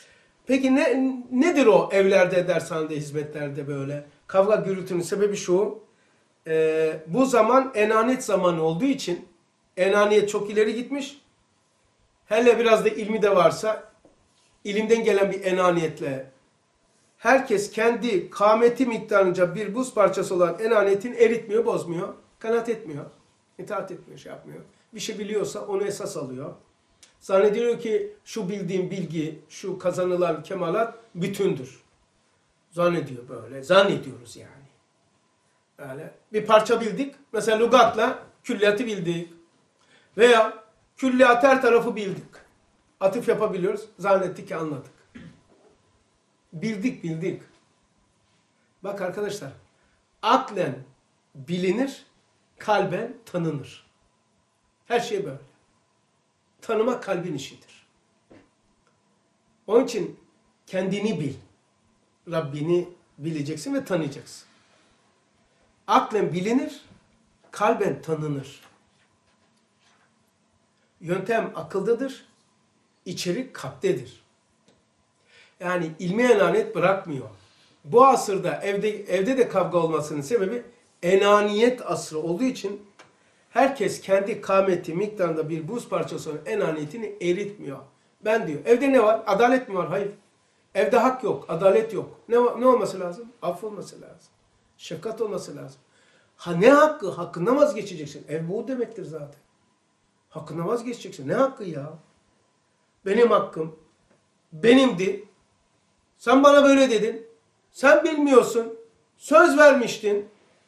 Peki nedir o evlerde, dershanede, hizmetlerde böyle? Kavga gürültünün sebebi şu. Bu zaman enaniyet zamanı olduğu için enaniyet çok ileri gitmiş. Hele biraz da ilmi de varsa ilimden gelen bir enaniyetle herkes kendi kâmeti miktarınca bir buz parçası olan enaniyetini eritmiyor, bozmuyor. Kanaat etmiyor. İtaat etmiyor, şey yapmıyor. Bir şey biliyorsa onu esas alıyor. Zannediyor ki şu bildiğim bilgi, şu kazanılan kemalat bütündür. Zannediyor böyle. Zannediyoruz yani. Yani bir parça bildik. Mesela lügatla külliyatı bildik. Veya külliyat her tarafı bildik. Atıf yapabiliyoruz. Zannettik ki anladık. Bildik. Bak arkadaşlar. Aklen bilinir, kalben tanınır. Her şey böyle. Tanımak kalbin işidir. Onun için kendini bil. Rabbini bileceksin ve tanıyacaksın. Aklen bilinir, kalben tanınır. Yöntem akıldadır, içerik kalptedir. Yani ilmi enaniyet bırakmıyor. Bu asırda evde de kavga olmasının sebebi enaniyet asrı olduğu için herkes kendi kâmeti miktarında bir buz parçası olan enaniyetini eritmiyor. Ben diyor, evde ne var? Adalet mi var? Hayır. Evde hak yok, adalet yok. Ne olması lazım? Aff olması lazım. Şefkat olması lazım. Ne hakkı? Hakkından vazgeçeceksin. Ev bu demektir zaten. Hakkından vazgeçeceksin. Ne hakkı ya? Benim hakkım. Benimdi. Sen bana böyle dedin. Sen bilmiyorsun. Söz vermiştin.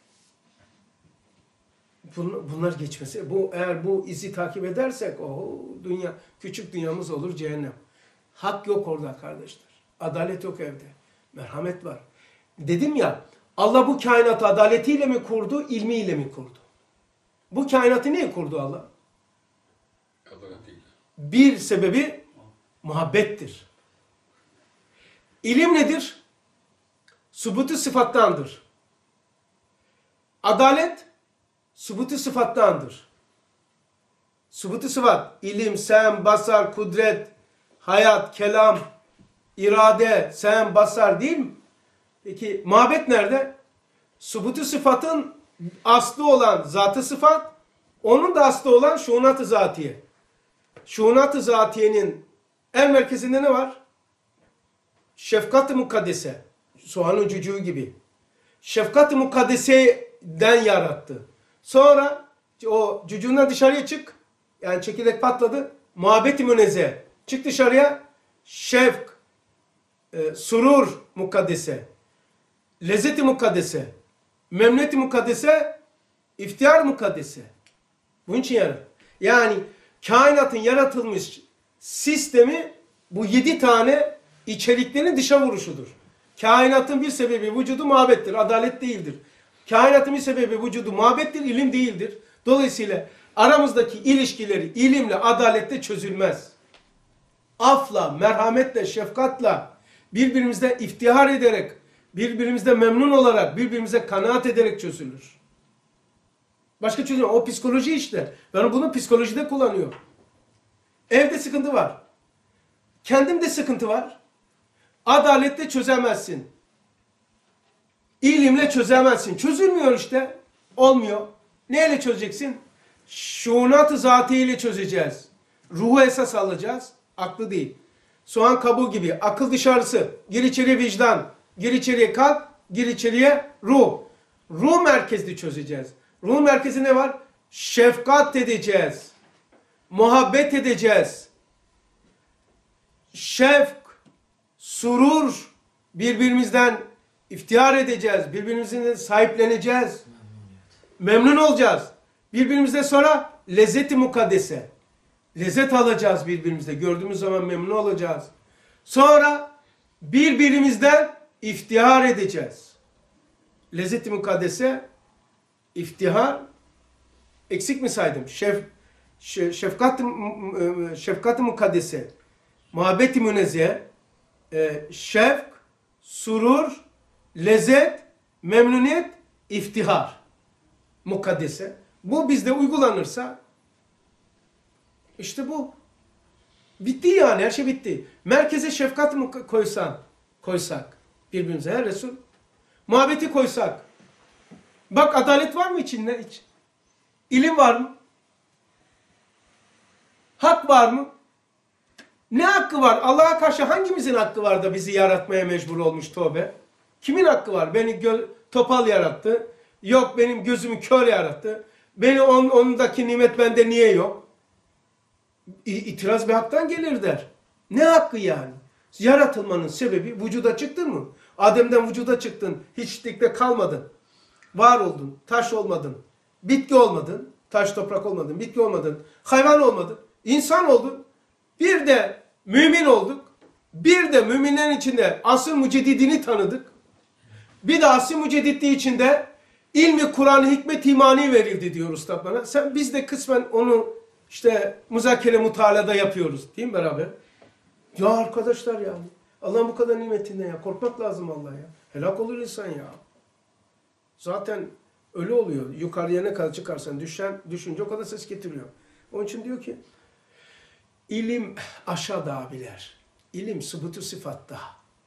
Bunlar geçmesi. Eğer bu izi takip edersek dünya, küçük dünyamız olur cehennem. Hak yok orada kardeşler. Adalet yok evde. Merhamet var. Dedim ya, Allah bu kainatı adaletiyle mi kurdu, ilmiyle mi kurdu? Bu kainatı niye kurdu Allah? Adaletiyle. Bir sebebi muhabbettir. İlim nedir? Subutu sıfattandır. Adalet subutu sıfattandır. Subutu sıfat, ilim, sem, basar, kudret, hayat, kelam, irade, sem, basar değil mi? Peki muhabbet nerede? Subutu sıfatın aslı olan zat-ı sıfat, onun da aslı olan şuunat-ı zatiye. Şuunat-ı zatiyenin en merkezinde ne var? Şefkat-ı mukaddese. Soğanın cücüğü gibi. Şefkat-ı mukaddeseden yarattı. Sonra o cücüğünden dışarıya çık. Yani çekirdek patladı. Muhabbet-i münezze. Çık dışarıya. Şefk, surur mukaddese. Lezzet-i mukaddese. Memnuniyet-i mukaddese. İftihar mukaddese. Bunun için yarattı. Yani kainatın yaratılmış sistemi bu 7 tane içeriklerin dışa vuruşudur. Kainatın bir sebebi vücudu muhabbettir, adalet değildir. Kainatın bir sebebi vücudu muhabbettir, ilim değildir. Dolayısıyla aramızdaki ilişkileri ilimle, adaletle çözülmez. Afla, merhametle, şefkatla, birbirimizden iftihar ederek, birbirimizden memnun olarak, birbirimize kanaat ederek çözülür. Başka çözüm. O psikoloji işte. Ben bunu psikolojide kullanıyorum. Evde sıkıntı var. Kendimde sıkıntı var. Adaletle çözemezsin. İlimle çözemezsin. Çözülmüyor işte. Olmuyor. Neyle çözeceksin? Şuunat-ı zatiyle çözeceğiz. Ruhu esas alacağız. Aklı değil. Soğan kabuğu gibi. Akıl dışarısı. Gir içeriye vicdan. Gir içeriye kalp. Gir içeriye ruh. Ruh merkezli çözeceğiz. Ruh merkezi ne var? Şefkat edeceğiz. Muhabbet edeceğiz. Şefk, surur, birbirimizden iftihar edeceğiz. Birbirimizden sahipleneceğiz. Memnun olacağız. Birbirimizde sonra lezzet-i mukaddese. Lezzet alacağız birbirimizde. Gördüğümüz zaman memnun olacağız. Sonra birbirimizden iftihar edeceğiz. Lezzet-i mukaddese, iftihar, eksik mi saydım? Şefkat-ı mukaddese, muhabbet-i münezze, şefk, surur, lezzet, memnuniyet, iftihar, mukaddese. Bu bizde uygulanırsa işte bu. Bitti yani, her şey bitti. Merkeze şefkat mı koysak birbirimize, her Resul? Muhabbeti koysak. Bak adalet var mı içinde hiç? İlim var mı? Hak var mı? Ne hakkı var? Allah'a karşı hangimizin hakkı var da bizi yaratmaya mecbur olmuş tövbe? Kimin hakkı var? Beni topal yarattı. Yok benim gözümü kör yarattı. Beni ondaki nimet bende niye yok? İtiraz bir haktan gelir der. Ne hakkı yani? Yaratılmanın sebebi vücuda çıktın mı? Adem'den vücuda çıktın. Hiçlikte kalmadın. Var oldun. Taş olmadın. Bitki olmadın. Taş toprak olmadın. Bitki olmadın. Hayvan olmadın. İnsan oldun. Bir de mümin olduk. Bir de müminlerin içinde asıl müceddidini tanıdık. Bir de asıl mücedditliği içinde ilmi Kur'an, hikmet imani verildi diyor Üstad bana. Biz de kısmen onu işte müzakere mutalada yapıyoruz. Değil mi beraber? Ya arkadaşlar ya. Allah'ın bu kadar nimetinden ya. Korkmak lazım Allah'a ya. Helak olur insan ya. Zaten öyle oluyor. Yukarıya ne kadar çıkarsan düşünce o kadar ses getiriyor. Onun için diyor ki ilim aşağıda abiler. İlim sıbıtı sıfatta.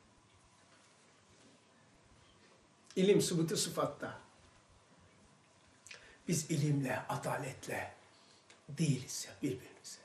İlim sıbıtı sıfatta. Biz ilimle, adaletle değiliz ya birbirimize.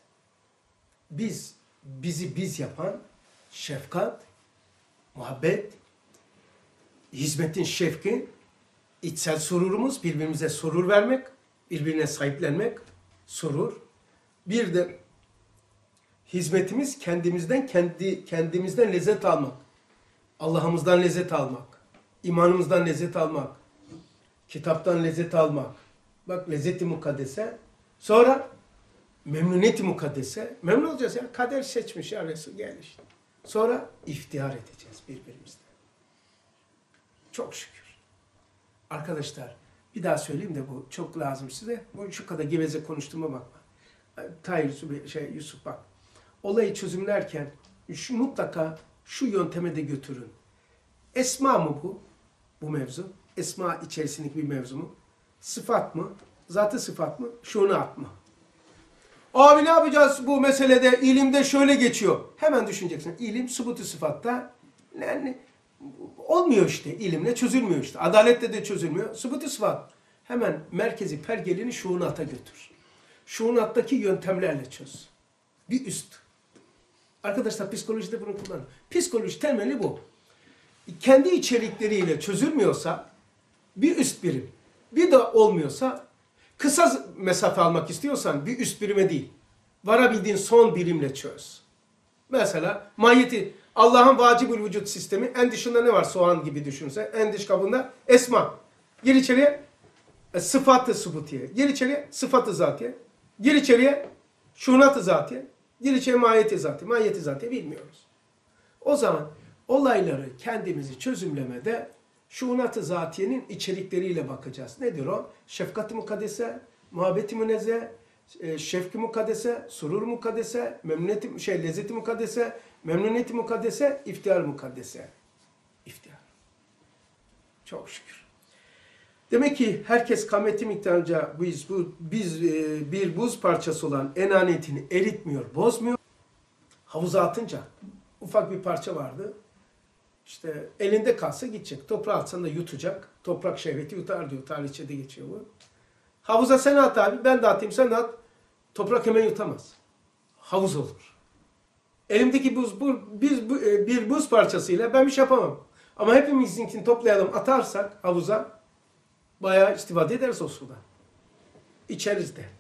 Bizi biz yapan şefkat, muhabbet, hizmetin şefki, içsel sururumuz, birbirimize surur vermek, birbirine sahiplenmek, surur. Bir de hizmetimiz kendimizden lezzet almak. Allah'ımızdan lezzet almak. İmanımızdan lezzet almak. Kitaptan lezzet almak. Bak lezzet-i mukaddese. Sonra memnuniyet-i mukaddese. Memnun olacağız ya. Kader seçmiş ya Resul gel işte. Sonra iftihar edeceğiz birbirimizle. Çok şükür. Arkadaşlar bir daha söyleyeyim de bu çok lazım size. Bu şu kadar geveze konuştuğuma bakma. Yusuf bak. Olayı çözümlerken mutlaka şu yönteme de götürün. Esma mı bu? Bu mevzu. Esma içerisindeki bir mevzu mu? Sıfat mı? Zat-ı sıfat mı? Şunat mı? Abi ne yapacağız bu meselede? İlimde şöyle geçiyor. Hemen düşüneceksin. İlim subutu sıfatta yani olmuyor işte. İlimle çözülmüyor işte. Adalette de çözülmüyor. Subutu sıfat. Hemen merkezi pergelini şunata götür. Şunattaki yöntemlerle çöz. Bir üst. Arkadaşlar psikolojide bunu kullanın. Psikoloji temeli bu. Kendi içerikleriyle çözülmüyorsa bir üst birim. Bir de olmuyorsa kısa mesafe almak istiyorsan bir üst birime değil. Varabildiğin son birimle çöz. Mesela mahiyeti Allah'ın vacibül vücut sistemi en dışında ne var? Soğan gibi düşünse. En dış kabında esma. Gir içeriye sıfat-ı subutiye. Gir içeriye sıfat-ı zatiye. Gir içeriye şunat-ı zatiye. Gir içeriye mahiyeti zatiye. Mahiyeti zatiye bilmiyoruz. O zaman olayları kendimizi çözümlemede şunat-ı zatiyenin içerikleriyle bakacağız. Nedir o? Şefkat-ı mukaddese, muhabbet-i münezze, şefk-i mukaddese, surur-u mukaddese, lezzet-i mukaddese, memnuniyet-i mukaddese, iftihar-ı mukaddese. İftihar. Çok şükür. Demek ki herkes kameti miktarınca bir buz parçası olan enaniyetini eritmiyor, bozmuyor. Havuza atınca ufak bir parça vardı. İşte elinde kalsa gidecek. Toprağa atsan da yutacak. Toprak şehveti yutar diyor. Tarihçede geçiyor bu. Havuza sen at abi. Ben de atayım sen de at. Toprak hemen yutamaz. Havuz olur. Elimdeki bir buz parçasıyla ben bir şey yapamam. Ama hepimizinkini toplayalım atarsak havuza bayağı istifade ederiz o sudan. İçeriz de.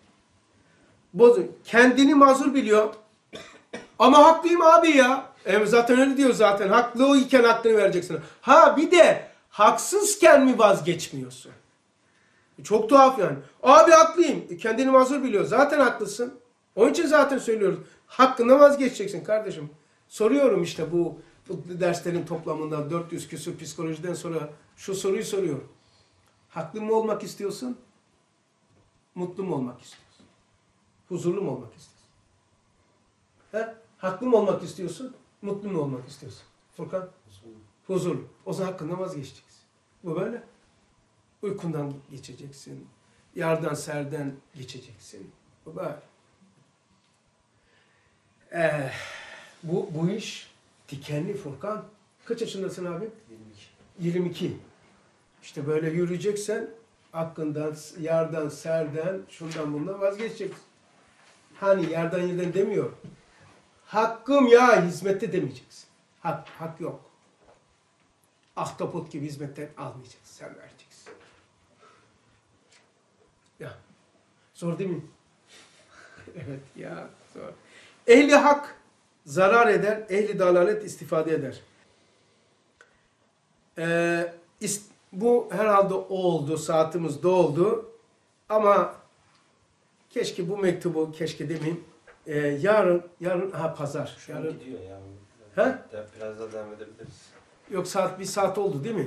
Kendini mazur biliyor. Ama haklıyım abi ya. Zaten öyle diyor zaten. Haklı iken hakkını vereceksin. Ha bir de haksızken mi vazgeçmiyorsun? Çok tuhaf yani. Abi haklıyım. Kendini mazur biliyor. Zaten haklısın. Onun için zaten söylüyoruz. Hakkında vazgeçeceksin kardeşim. Soruyorum işte bu derslerin toplamında 400 küsur psikolojiden sonra şu soruyu soruyorum. Haklı mı olmak istiyorsun? Mutlu mu olmak istiyorsun? Huzurlu mu olmak istiyorsun? He? Haklı mı olmak istiyorsun? Mutlu mu olmak istiyorsun? Furkan? Huzurlu. O zaman hakkında vazgeçeceksin. Bu böyle. Uykundan geçeceksin. Yardan serden geçeceksin. Bu böyle. Bu iş dikenli Furkan. Kaç yaşındasın abi? 22. İşte böyle yürüyeceksen hakkından, yardan, serden, şundan bundan vazgeçeceksin. Hani yardan yerden demiyor. Hakkım ya hizmette demeyeceksin. Hak yok. Ahtapot gibi hizmetten almayacaksın. Sen vereceksin. Ya. Zor değil mi? Evet ya zor. Ehli hak zarar eder, ehli dalalet istifade eder. Bu herhalde oldu, saatimiz doldu. Ama keşke bu mektubu, keşke demeyeyim, yarın pazar. Şu an Yarın, gidiyor ya. He? Biraz daha devam edebiliriz. yok bir saat oldu değil mi?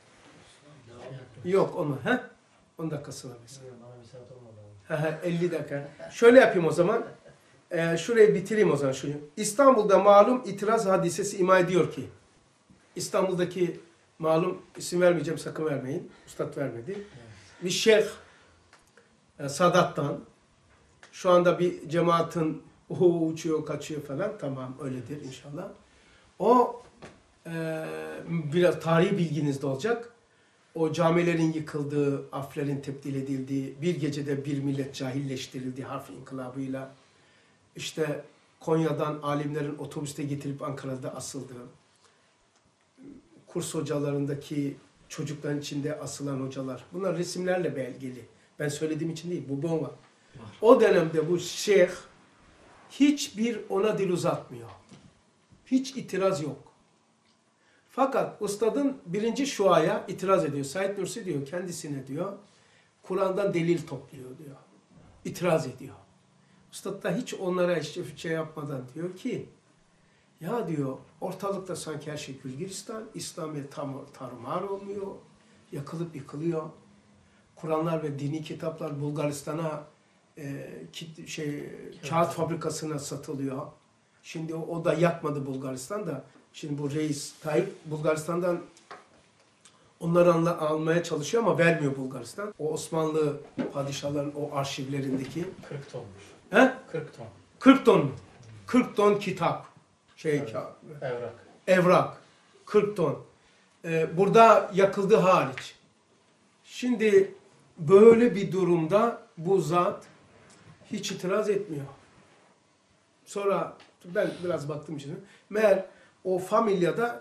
Yok onu. 10 dakikası var mesela. Bana bir saat olmadı abi. 50 dakika. Şöyle yapayım o zaman. Şurayı bitireyim o zaman şunu. İstanbul'da malum itiraz hadisesi ima ediyor ki, İstanbul'daki malum isim vermeyeceğim, sakın vermeyin. Üstad vermedi. Bir şeyh Sadat'tan şu anda bir cemaatin uçuyor, kaçıyor falan. Tamam öyledir inşallah. O biraz tarihi bilginizde olacak. O camilerin yıkıldığı, aflerin tebdil edildiği, bir gecede bir millet cahilleştirildiği harf inkılabıyla, işte Konya'dan alimlerin otobüste getirip Ankara'da asıldığı, kurs hocalarındaki çocukların içinde asılan hocalar. Bunlar resimlerle belgeli. Ben söylediğim için değil, bu bomba. O dönemde bu şeyh hiçbir ona dil uzatmıyor. Hiç itiraz yok. Fakat ustadın birinci şuaya itiraz ediyor. Said Nursi diyor kendisine diyor, Kur'an'dan delil topluyor diyor. İtiraz ediyor. Ustad da hiç onlara şey yapmadan diyor ki, ya diyor ortalıkta sanki her şey Gülgiristan, İslamiyet tarumar olmuyor, yakılıp yıkılıyor. Kur'anlar ve dini kitaplar Bulgaristan'a kağıt fabrikasına satılıyor. Şimdi o da yakmadı Bulgaristan da. Şimdi bu reis Tayyip Bulgaristan'dan onları almaya çalışıyor ama vermiyor Bulgaristan. O Osmanlı padişahların o arşivlerindeki 40 tonmuş. 40 ton. 40 ton mu? 40 ton kitap. Evet. Evrak. 40 ton. Burada yakıldı hariç. Şimdi böyle bir durumda bu zat hiç itiraz etmiyor. Sonra ben biraz baktım şimdi. Meğer o familyada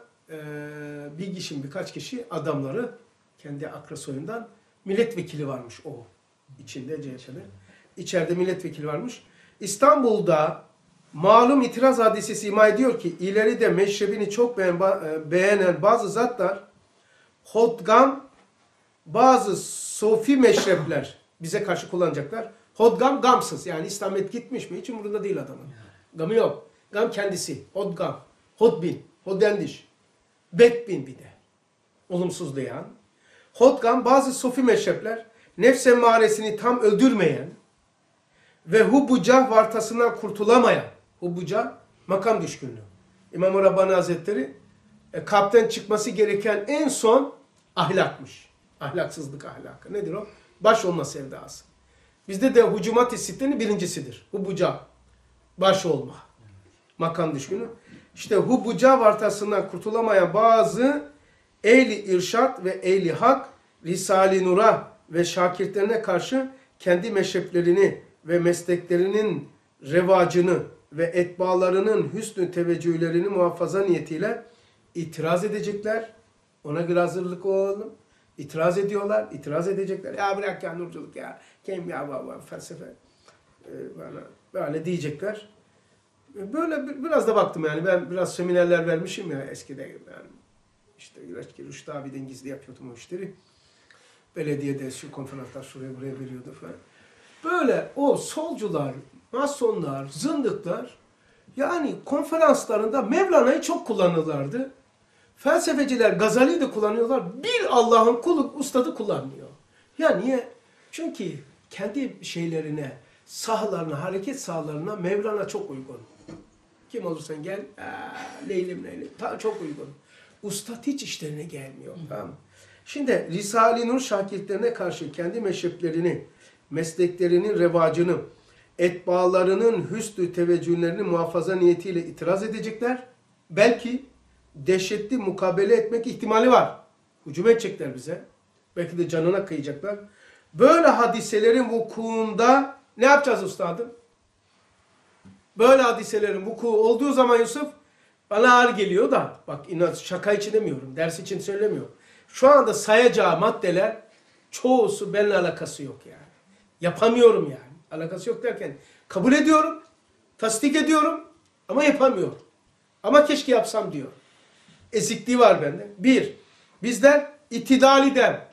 birkaç kişi adamları kendi akra soyundan milletvekili varmış o içinde CHP'de. İçeride milletvekili varmış. İstanbul'da malum itiraz hadisesi ima ediyor ki ileride meşrebini çok beğenen bazı zatlar hodgam bazı sofi meşrepler bize karşı kullanacaklar. Hodgam gamsız yani İslamiyet gitmiş mi hiç umurunda değil adamın. Gamı yok. Gam kendisi. Hodgam. Hodbin. Hodendiş. Betbin bir de. Olumsuzlayan. Hodgam bazı sofi meşrepler nefs emmaresini tam öldürmeyen ve hubuca vartasından kurtulamayan. Hubuca makam düşkünlüğü. İmam-ı Rabbani Hazretleri kalpten çıkması gereken en son ahlakmış. Ahlaksızlık ahlakı. Nedir o? Baş olma sevdası. Bizde de hucumat-ı sittenin birincisidir. Hubuca. Baş olma. Makam düşkünü. İşte hubuca vartasından kurtulamayan bazı ehli irşat ve ehli hak Risale-i Nur'a ve şakirtlerine karşı kendi meşreplerini ve mesleklerinin revacını ve etbalarının hüsnü teveccühlerini muhafaza niyetiyle itiraz edecekler. Ona göre hazırlık olalım. İtiraz ediyorlar, itiraz edecekler. Ya bırak ya nurculuk ya, kim ya baba felsefe. Böyle diyecekler. Böyle biraz da baktım yani ben biraz seminerler vermişim ya eskide yani işte Rüştü abiden gizli yapıyordum o işleri. Belediyede şu konferanslar şuraya buraya veriyordu falan. Böyle o solcular, masonlar, zındıklar yani konferanslarında Mevlana'yı çok kullanırlardı. Felsefeciler Gazali'yi de kullanıyorlar. Bir Allah'ın kulu ustadı kullanmıyor. Ya niye? Çünkü kendi şeylerine, sahalarına, hareket sahalarına Mevlana çok uygun. Kim olursan gel, leylim. Çok uygun. Ustad hiç işlerine gelmiyor. Tamam. Şimdi Risale-i Nur şakirtlerine karşı kendi meşreplerini, mesleklerinin revacını etbaalarının hüsnü teveccühlerini muhafaza niyetiyle itiraz edecekler. Belki dehşetli mukabele etmek ihtimali var. Hücum edecekler bize. Belki de canına kıyacaklar. Böyle hadiselerin vukuunda ne yapacağız üstadım? Böyle hadiselerin vuku olduğu zaman Yusuf bana ağır geliyor da bak inan şaka için demiyorum. Ders için söylemiyorum. Şu anda sayacağı maddeler çoğusu benimle alakası yok yani. Yapamıyorum yani. Alakası yok derken kabul ediyorum, tasdik ediyorum ama yapamıyorum. Ama keşke yapsam diyor. Ezikliği var bende. Bir, bizler itidali dem.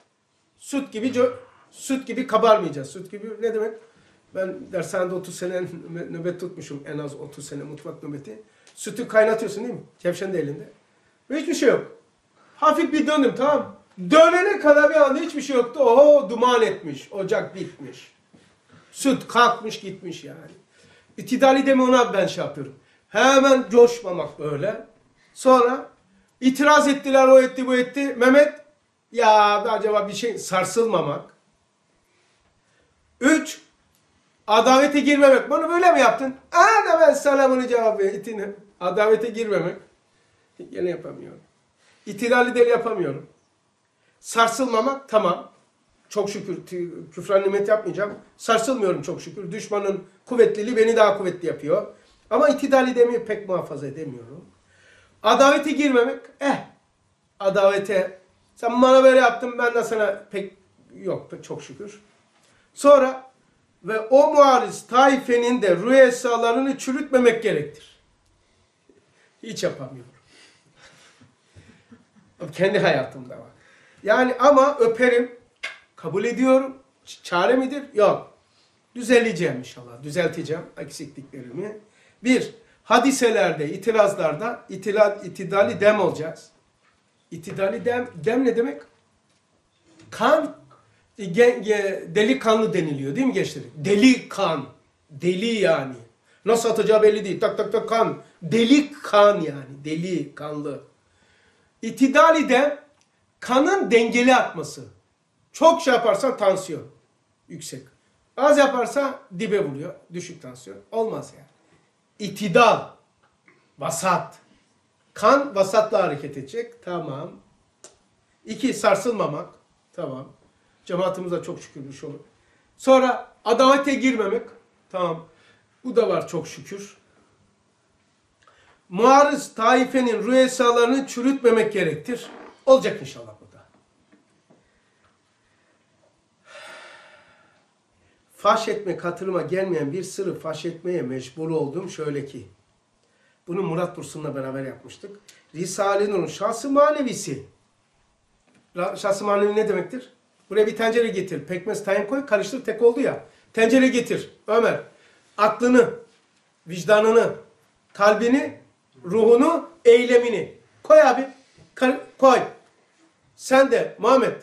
Süt gibi kabarmayacağız. Süt gibi ne demek? Ben dershanede 30 sene nöbet tutmuşum. En az 30 sene mutfak nöbeti. Sütü kaynatıyorsun değil mi? Kevşen de elinde. Ve hiçbir şey yok. Hafif bir döndüm tamam. Dönene kadar bir anda hiçbir şey yoktu. Oho duman etmiş. Ocak bitmiş. Süt kalkmış gitmiş yani. İtidali deme ona ben şey yapıyorum. Hemen coşmamak böyle. Sonra itiraz ettiler o etti bu etti. Mehmet ya acaba bir şey sarsılmamak. 3. Adavete girmemek. Bunu böyle mi yaptın? Da ben sana bunu cevap vereyim. Adavete girmemek. Yine yapamıyorum. İtidali deli yapamıyorum. Sarsılmamak tamam. Çok şükür küfran nimet yapmayacağım. Sarsılmıyorum çok şükür. Düşmanın kuvvetliliği beni daha kuvvetli yapıyor. Ama itidali demeyi pek muhafaza edemiyorum. Adavete girmemek. Adavete. Sen bana böyle yaptın ben de sana pek yok çok şükür. Sonra ve o muhariz taifenin de rüyesalarını çürütmemek gerektir. Hiç yapamıyorum. Kendi hayatımda var. Yani ama öperim. Kabul ediyorum. Çare midir? Yok. Düzeleceğim inşallah. Düzelteceğim eksikliklerimi. Bir, hadiselerde, itirazlarda itidali dem olacağız. İtidali dem ne demek? Kan, delikanlı deniliyor değil mi gençler? Deli kan. Deli yani. Nasıl atacağı belli değil. Tak tak tak kan. Deli kan yani. Deli kanlı. İtidali dem kanın dengeli akması. Çok şey yaparsan tansiyon yüksek. Az yaparsa dibe vuruyor. Düşük tansiyon. Olmaz yani. İtidal. Vasat. Kan vasatla hareket edecek. Tamam. 2. Sarsılmamak. Tamam. Cemaatimize çok şükür bir şey olur. Sonra adavete girmemek. Tamam. Bu da var çok şükür. Muarız taifenin rüyesalarını çürütmemek gerektir. Olacak inşallah bu da. Faş etmek hatırıma gelmeyen bir sırrı faş etmeye mecbur oldum şöyle ki. Bunu Murat Dursun'la beraber yapmıştık. Risale-i Nur'un şahsı manevisi. Şahsı manevi ne demektir? Buraya bir tencere getir. Pekmez tayin koy. Karıştır tek oldu ya. Tencere getir. Ömer. Aklını, vicdanını, kalbini, ruhunu, eylemini. Koy abi. Koy. Sen de Muhammed.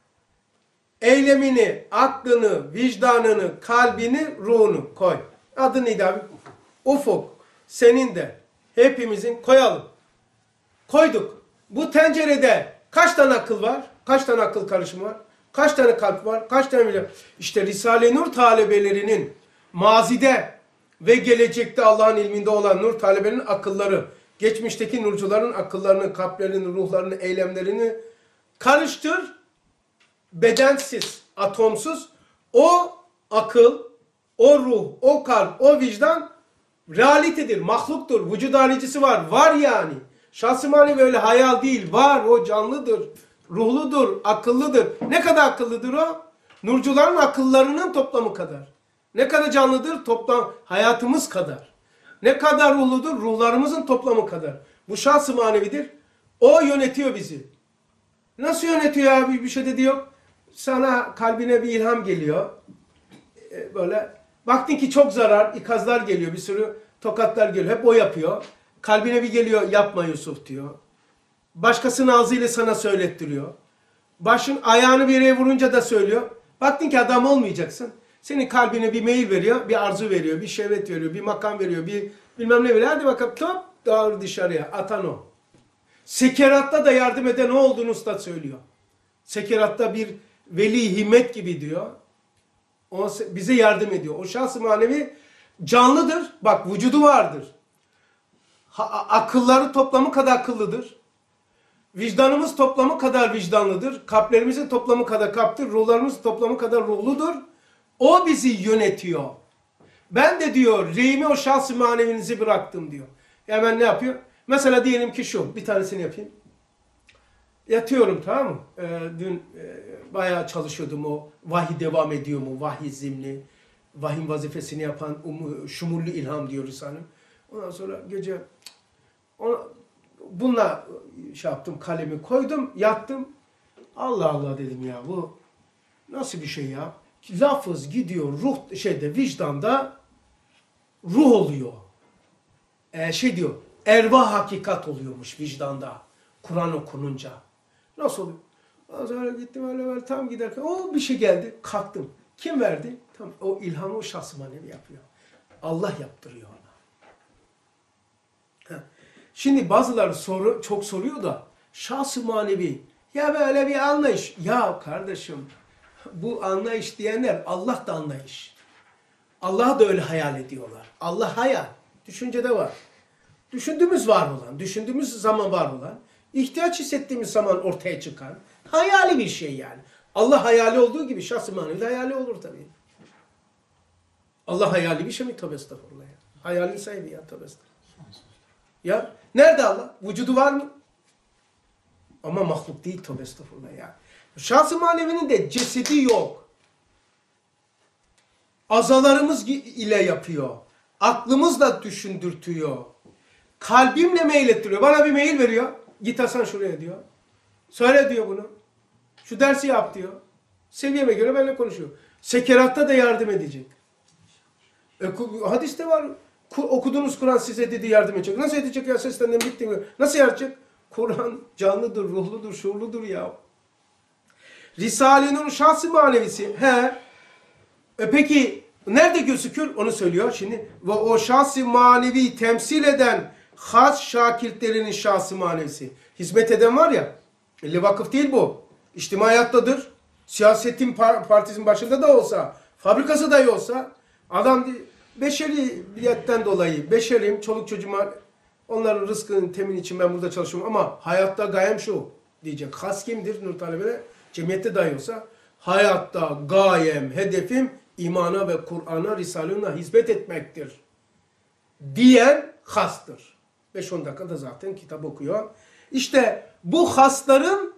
Eylemini, aklını, vicdanını, kalbini, ruhunu koy. Adı neydi abi? Ufuk. Senin de. Hepimizin koyalım. Koyduk. Bu tencerede kaç tane akıl var? Kaç tane akıl karışımı var? Kaç tane kalp var? Kaç tane bilir? İşte Risale-i Nur talebelerinin mazide ve gelecekte Allah'ın ilminde olan nur talebelerinin akılları, geçmişteki nurcuların akıllarını, kalplerini, ruhlarını, eylemlerini karıştır. Bedensiz, atomsuz o akıl, o ruh, o kalp, o vicdan realitedir, mahluktur, vücud haricisi var. Var yani. Şahs-ı manevi öyle hayal değil. Var, o canlıdır, ruhludur, akıllıdır. Ne kadar akıllıdır o? Nurcuların akıllarının toplamı kadar. Ne kadar canlıdır? Toplam hayatımız kadar. Ne kadar ruhludur? Ruhlarımızın toplamı kadar. Bu şahs-ı manevidir. O yönetiyor bizi. Nasıl yönetiyor abi? Bir şey dedi yok. Sana kalbine bir ilham geliyor. Böyle baktın ki çok zarar, ikazlar geliyor, bir sürü tokatlar geliyor. Hep o yapıyor. Kalbine bir geliyor, yapma Yusuf diyor. Başkasının ağzıyla sana söylettiriyor. Başın ayağını bir yere vurunca da söylüyor. Baktın ki adam olmayacaksın. Senin kalbine bir meyil veriyor, bir arzu veriyor, bir şehvet veriyor, bir makam veriyor, bir bilmem ne veriyor. Hadi bakalım top dağır dışarıya, atan o. Sekeratta da yardım eden o olduğunu usta söylüyor. Sekeratta bir veli himmet gibi diyor. O bize yardım ediyor. O şahs-ı manevi Canlıdır. Bak vücudu vardır. Akılları toplamı kadar akıllıdır. Vicdanımız toplamı kadar vicdanlıdır. Kalplerimizin toplamı kadar kalptir. Ruhlarımız toplamı kadar ruhludur. O bizi yönetiyor. Ben de diyor reyimi o şahs-ı manevinizi bıraktım diyor. Hemen ne yapıyor? Mesela diyelim ki şu. Bir tanesini yapayım. Yatıyorum, tamam mı? Dün bayağı çalışıyordum, o vahiy devam ediyor mu? Vahiy zimni. Vahyin vazifesini yapan şumullü ilham diyoruz hanım. Ondan sonra gece bununla şey yaptım, kalemi koydum, yattım. Allah Allah dedim ya, bu nasıl bir şey ya? Lafız gidiyor ruh vicdanda ruh oluyor. Diyor, ervah hakikat oluyormuş vicdanda. Kur'an okununca. Nasıl oluyor? Ondan sonra gittim öyle tam giderken o bir şey geldi. Kalktım. Kim verdi? Tam o ilhamı o şahs-ı manevi yapıyor. Allah yaptırıyor ona. Şimdi bazıları çok soruyor da şahs-ı manevi ya böyle bir anlayış. Ya kardeşim bu anlayış diyenler Allah da anlayış. Allah'ı da öyle hayal ediyorlar. Allah hayal. Düşüncede var. Düşündüğümüz var olan, düşündüğümüz zaman var olan, ihtiyaç hissettiğimiz zaman ortaya çıkan hayali bir şey yani. Allah hayali olduğu gibi şahs-ı manevi de hayali olur tabii. Allah hayali bir şey mi? Tövbe estağfurullah ya. Hayalin sahibi ya, tövbe estağfurullah. Ya nerede Allah? Vücudu var mı? Ama mahluk değil, tövbe estağfurullah ya. Şahs-ı manevinin de cesedi yok. Azalarımız ile yapıyor. Aklımızla düşündürtüyor. Kalbimle meylettiriyor. Bana bir mail veriyor. Git Hasan şuraya diyor. Söyle diyor bunu. Şu dersi yap diyor. Seviyeme göre benimle konuşuyor. Sekeratta da yardım edecek. Hadiste var. Okuduğunuz Kur'an size dedi yardım edecek. Nasıl edecek ya, seslerinden bitti mi? Nasıl edecek? Kur'an canlıdır, ruhludur, şuurludur ya. Risale-i Nur'un şahs-ı manevisi. Peki nerede gözükür? Onu söylüyor şimdi. Ve o şahs-ı manevi temsil eden has şakirtlerinin şahs-ı manevisi. Hizmet eden var ya, vakıf değil bu. İçtimai hayattadır. Siyasetin partisinin başında da olsa, fabrikası dahi olsa, adam beşeriyetten dolayı, beşeriyim, çoluk çocuğuma, onların rızkının temin için ben burada çalışıyorum ama hayatta gayem şu diyecek. Has kimdir nur talebeler? Cemiyette dahi olsa, hayatta gayem, hedefim imana ve Kur'an'a, Risale-i hizmet etmektir diyen hastır. 5-10 dakikada zaten kitap okuyor. İşte bu hasların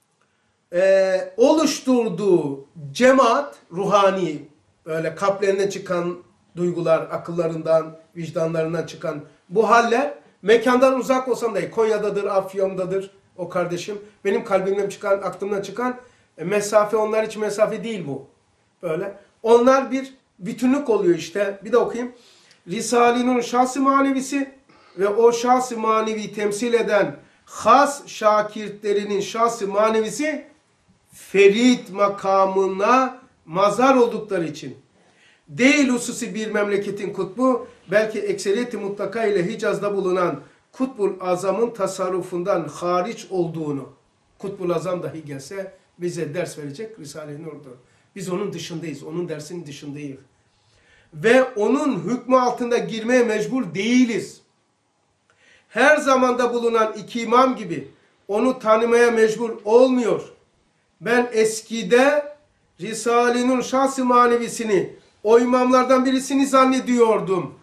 oluşturduğu cemaat, ruhani, böyle kalplerinden çıkan duygular, akıllarından, vicdanlarından çıkan bu haller, mekandan uzak olsam dahi, Konya'dadır, Afyon'dadır o kardeşim, benim kalbimden çıkan, aklımdan çıkan mesafe onlar için mesafe değil bu. Böyle. Onlar bir bütünlük oluyor işte. Bir de okuyayım. Risale-i Nur'un şahs-ı manevisi ve o şahs-ı manevi temsil eden has şakirtlerinin şahs-ı manevisi ferit makamına mazhar oldukları için değil hususi bir memleketin kutbu, belki ekseriyeti mutlaka ile Hicaz'da bulunan Kutbul Azam'ın tasarrufundan hariç olduğunu, Kutbul Azam dahi gelse bize ders verecek Risale-i Nur'dur. Biz onun dışındayız, onun dersinin dışındayız. Ve onun hükmü altında girmeye mecbur değiliz. Her zamanda bulunan iki imam gibi onu tanımaya mecbur olmuyor. Ben eskide Risale-i Nur şahs-ı manevisini o imamlardan birisini zannediyordum.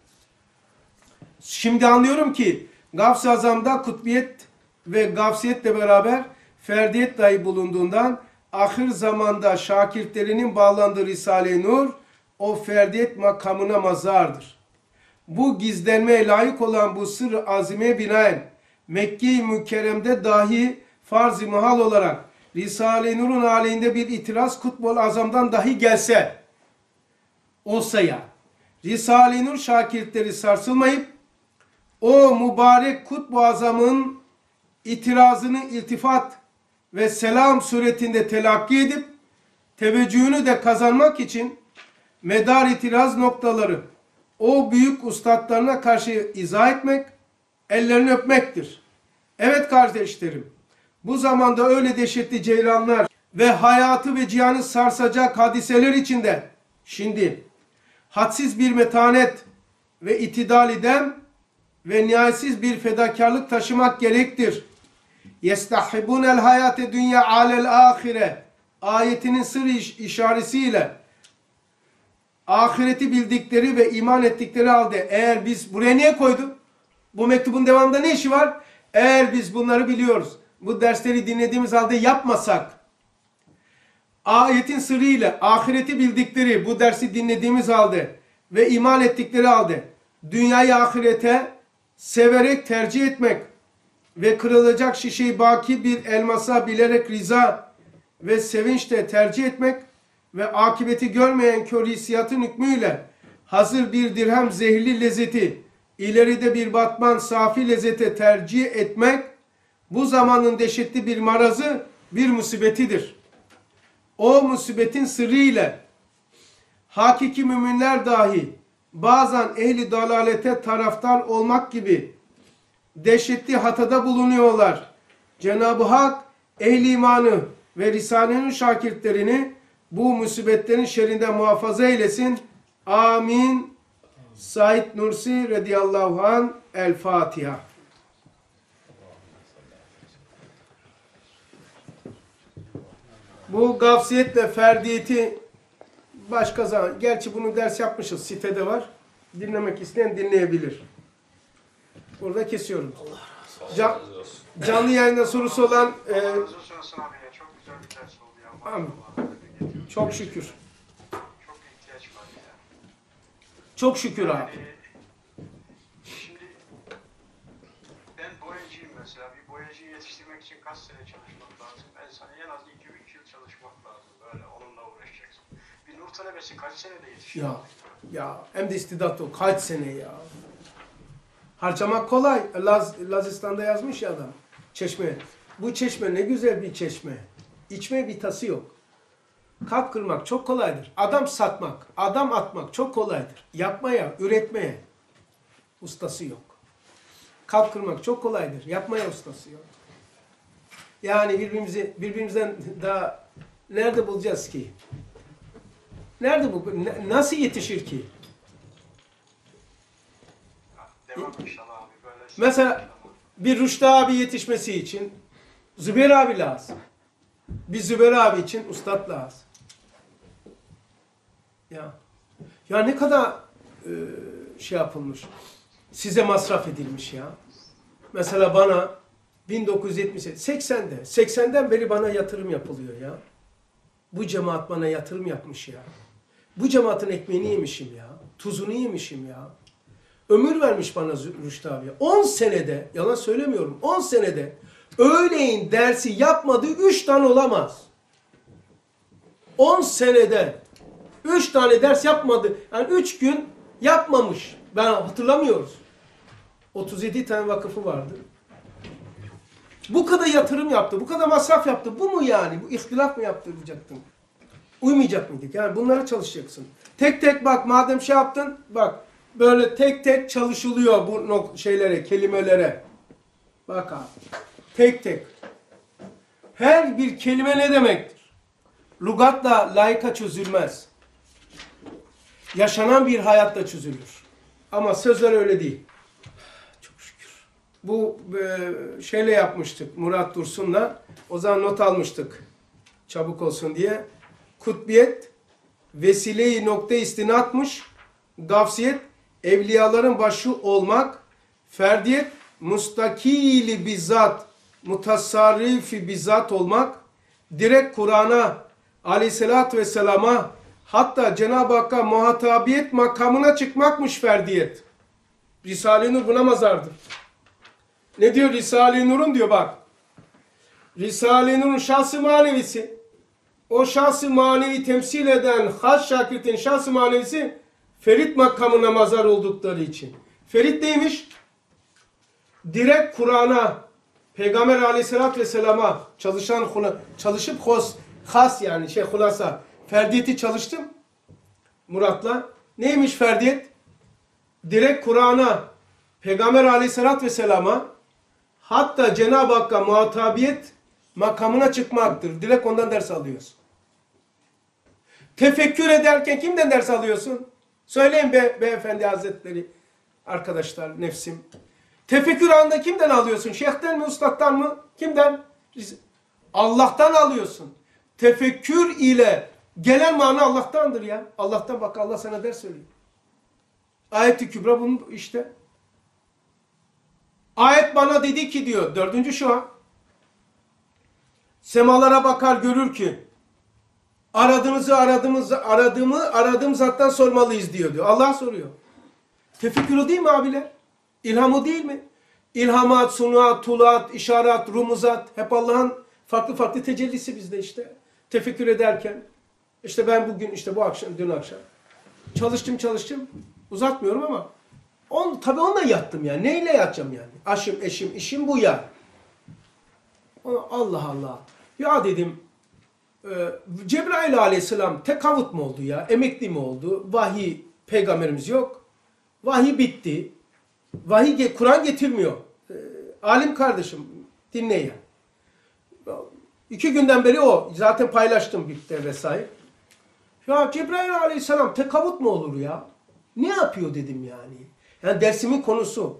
Şimdi anlıyorum ki Gavs-ı Azam'da kutbiyet ve gavsiyetle beraber ferdiyet dahi bulunduğundan ahir zamanda şakirtlerinin bağlandığı Risale-i Nur o ferdiyet makamına mazardır. Bu gizlenmeye layık olan bu sır-ı azime binaen Mekke-i Mükerrem'de dahi farz-ı muhal olarak Risale-i Nur'un aleyhinde bir itiraz Kutbul Azam'dan dahi gelse, olsa ya, Risale-i Nur şakirtleri sarsılmayıp o mübarek Kutbu Azam'ın itirazını iltifat ve selam suretinde telakki edip teveccühünü de kazanmak için medar itiraz noktaları o büyük ustadlarına karşı izah etmek, ellerini öpmektir. Evet kardeşlerim, bu zamanda öyle dehşetli ceylanlar ve hayatı ve cihanı sarsacak hadiseler içinde şimdi hadsiz bir metanet ve itidal idem ve nihayetsiz bir fedakarlık taşımak gerektir. يَسْتَحِبُونَ الْحَيَاتِ dünya alel ahire ayetinin sır işaretiyle ahireti bildikleri ve iman ettikleri halde eğer biz buraya niye koyduk? Bu mektubun devamında ne işi var? Eğer biz bunları biliyoruz, bu dersleri dinlediğimiz halde yapmasak, ayetin sırrıyla ahireti bildikleri bu dersi dinlediğimiz halde ve iman ettikleri halde dünyayı ahirete severek tercih etmek ve kırılacak şişeyi baki bir elmasa bilerek riza ve sevinçle tercih etmek ve akıbeti görmeyen kör hissiyatın hükmüyle hazır bir dirhem zehirli lezzeti ileride bir batman safi lezzete tercih etmek bu zamanın dehşetli bir marazı, bir musibetidir. O musibetin sırrıyla hakiki müminler dahi bazen ehli dalalete taraftar olmak gibi dehşetli hatada bulunuyorlar. Cenab-ı Hak ehli imanı ve Risale'nin şakirtlerini bu musibetlerin şerrinden muhafaza eylesin. Amin. Said Nursi radıyallahu anh. El Fatiha. Bu gafsiyetle ferdiyeti başka zaman, gerçi bunu ders yapmışız, sitede var. Dinlemek isteyen dinleyebilir. Burada kesiyorum. Canlı yayında sorusu olan amin. Çok şükür. Çok ihtiyaç var ya. Çok şükür abi. Şimdi ben boyacıyım mesela. Bir boyacıyı yetiştirmek için kaç sene çalışmak lazım? En az 2-3 yıl çalışmak lazım. Böyle onunla uğraşacaksın. Bir nur talebesi kaç senede yetişiyor? Ya hem de istidat o. Kaç sene ya. Harcamak kolay. Lazistan'da yazmış ya adam. Çeşme. Bu çeşme ne güzel bir çeşme. İçme bir tası yok. Kalp kırmak çok kolaydır. Adam satmak, adam atmak çok kolaydır. Yapmaya, üretmeye ustası yok. Kalp kırmak çok kolaydır. Yapmaya ustası yok. Yani birbirimizden daha nerede bulacağız ki? Nerede bu? Nasıl yetişir ki? Devam inşallah abi. Böyle Mesela bir Rüştü abi yetişmesi için Zübeyir abi lazım. Bir Zübeyir abi için ustad lazım. Ya ne kadar şey yapılmış. Size masraf edilmiş ya. Mesela bana 80'den beri bana yatırım yapılıyor ya. Bu cemaat bana yatırım yapmış ya. Bu cemaatin ekmeğini yemişim ya. Tuzunu yemişim ya. Ömür vermiş bana Rüştü abi. 10 senede, yalan söylemiyorum, 10 senede öğleyin dersi yapmadığı 3 tane olamaz. 10 senede 3 tane ders yapmadı. Yani 3 gün yapmamış. Ben hatırlamıyoruz. 37 tane vakıfı vardı. Bu kadar yatırım yaptı, bu kadar masraf yaptı. Bu mu yani? Bu ihtilaf mı yaptıracaktın? Uymayacak mıydık? Yani bunlara çalışacaksın. Tek tek bak, madem şey yaptın, bak böyle tek tek çalışılıyor bu şeylere, kelimelere. Bak abi. Tek tek. Her bir kelime ne demektir? Lügatla layıka çözülmez. Yaşanan bir hayatla çözülür. Ama sözler öyle değil. Çok şükür. Bu şeyle yapmıştık Murat Dursun'la. O zaman not almıştık. Çabuk olsun diye. Kutbiyet vesile-i nokta istinatmış. Gafsiyet evliyaların başı olmak. Ferdiyet mustakili bizzat, mutasarrifi bizzat olmak. Direkt Kur'an'a, aleyhissalatü vesselama, hatta Cenab-ı Hakk'a muhatabiyet makamına çıkmakmış ferdiyet. Risale-i Nur buna mazardır. Ne diyor Risale-i Nur'un diyor bak. Risale-i Nur'un şahs-ı manevisi, o şahs-ı manevi temsil eden has şakirin şahs-ı manevisi ferit makamına mazar oldukları için. Ferit neymiş? Direkt Kur'an'a, Peygamber aleyhissalatü vesselama çalışıp has yani hulasa ferdiyeti çalıştım Murat'la. Neymiş ferdiyet? Direkt Kur'an'a, Peygamber aleyhissalatü vesselama, hatta Cenab-ı Hakk'a muhatabiyet makamına çıkmaktır. Direkt ondan ders alıyorsun. Tefekkür ederken kimden ders alıyorsun? Söyleyin beyefendi hazretleri, arkadaşlar, nefsim. Tefekkür anında kimden alıyorsun? Şeyhten mi, ustadtan mı? Kimden? Allah'tan alıyorsun. Tefekkür ile gelen mana Allah'tandır ya. Allah'tan, bak Allah sana ders söylüyor. Ayet-i Kübra bunun işte. Ayet bana dedi ki diyor, 4. şu an. Semalara bakar görür ki aradığım zattan sormalıyız diyor. Allah soruyor. Tefekkür o değil mi abiler? İlham o değil mi? İlhamat, sunat, tulat, işaret, rumuzat hep Allah'ın farklı farklı tecellisi bizde işte. Tefekkür ederken işte ben bugün işte bu akşam, dün akşam çalıştım. Uzatmıyorum ama tabii onunla yattım yani. Neyle yatacağım yani? Aşım, eşim, işim bu ya. Allah Allah. Ya dedim Cebrail aleyhisselam tekavut mu oldu ya? Emekli mi oldu? Vahiy, peygamberimiz yok. Vahiy bitti. Vahiy, Kur'an getirmiyor. Alim kardeşim dinleyin. 2 günden beri o. Zaten paylaştım bir vesaire. Ya Cebrail aleyhisselam tekavut mu olur ya? Ne yapıyor dedim yani. Yani dersimin konusu.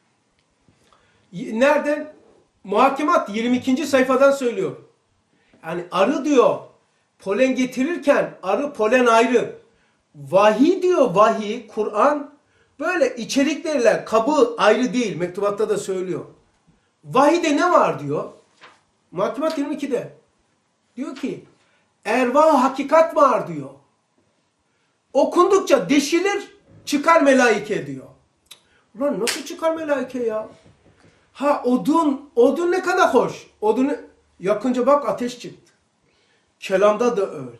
Nereden? Muhakemat 22. sayfadan söylüyor. Yani arı diyor, polen getirirken arı polen ayrı. Vahiy diyor, vahiy, Kur'an böyle içerikleriyle kabı ayrı değil. Mektubatta da söylüyor. Vahiyde ne var diyor. Muhakemat 22'de. Diyor ki ervah hakikat var diyor. Okundukça deşilir, çıkar melaike diyor. Ulan nasıl çıkar melaike ya? Ha odun ne kadar hoş. Odunu yakınca bak ateş çıktı. Kelamda da öyle.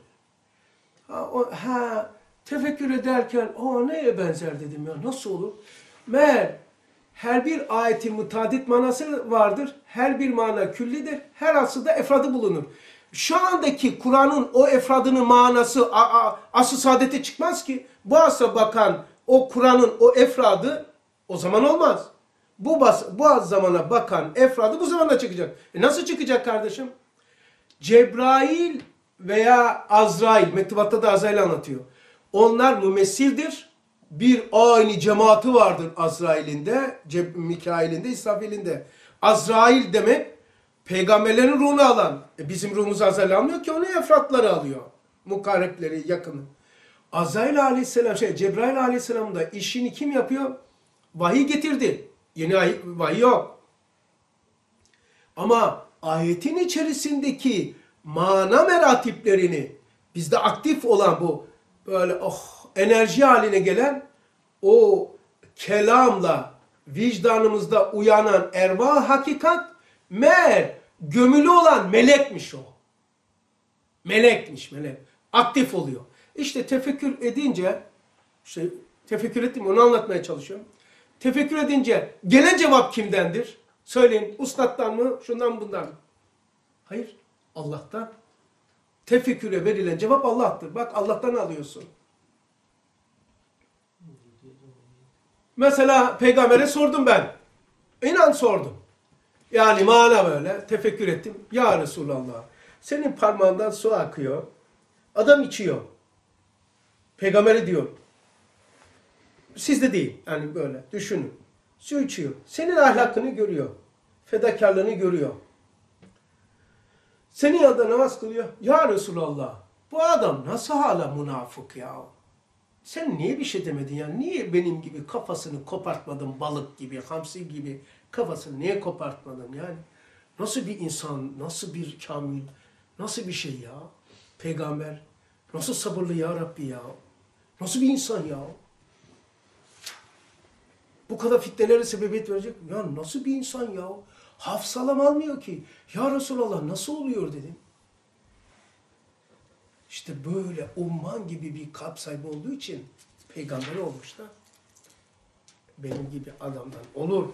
Tefekkür ederken neye benzer dedim ya, nasıl olur? Meğer her bir ayetin mutadit manası vardır. Her bir mana küllidir. Her asılda efradı bulunur. Şu andaki Kur'an'ın o efradının manası asıl saadete çıkmaz ki. Bu asla bakan o Kur'an'ın o efradı o zaman olmaz. Bu zamana bakan efradı bu zamanda çıkacak. Nasıl çıkacak kardeşim? Cebrail veya Azrail, mektubatta da Azrail anlatıyor. Onlar mümessildir. Bir aynı cemaati vardır Azrail'inde, Mikail'in de, İsrafil'in de. Azrail demek peygamberlerin ruhunu alan. Bizim ruhumuzu Azrail almıyor ki, onu efratları alıyor. Mukarrepleri, yakını. Azrail aleyhisselam, Cebrail aleyhisselam da işini kim yapıyor? Vahiy getirdi. Yeni vahiy yok. Ama ayetin içerisindeki mana meratiplerini, bizde aktif olan bu böyle enerji haline gelen o kelamla vicdanımızda uyanan ervah hakikat meğer gömülü olan melekmiş o. Melekmiş, melek. Aktif oluyor. İşte tefekkür edince, tefekkür ettim, onu anlatmaya çalışıyorum. Tefekkür edince gelen cevap kimdendir? Söyleyin, ustadtan mı, şundan mı, bundan mı? Hayır, Allah'tan. Tefekküre verilen cevap Allah'tır. Bak Allah'tan alıyorsun. Mesela peygambere sordum ben. İnan sordum. Yani mana böyle tefekkür ettim. Ya Resulallah, senin parmağından su akıyor. Adam içiyor. Peygambere diyor. Sizde değil. Yani böyle düşünün. Su içiyor. Senin ahlakını görüyor. Fedakarlığını görüyor. Senin yanında namaz kılıyor. Ya Resulallah, bu adam nasıl hala münafık ya? Sen niye bir şey demedin ya? Niye benim gibi kafasını kopartmadın, balık gibi, hamsi gibi kafasını niye kopartmadın yani? Nasıl bir insan, nasıl bir kamil, nasıl bir şey ya? Peygamber, nasıl sabırlı ya Rabbi ya? Nasıl bir insan ya? Bu kadar fitnelere sebebiyet verecek. Ya nasıl bir insan ya? Hafsalam almıyor ki. Ya Resulallah nasıl oluyor dedim. İşte böyle umman gibi bir kalp sahibi olduğu için peygamber olmuş da benim gibi adamdan olur.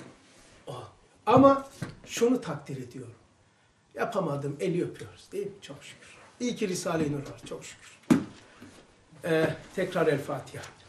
Ama şunu takdir ediyorum. Yapamadım, eli öpüyoruz değil mi? Çok şükür. İyi ki Risale-i Nur var. Çok şükür. Tekrar El Fatiha.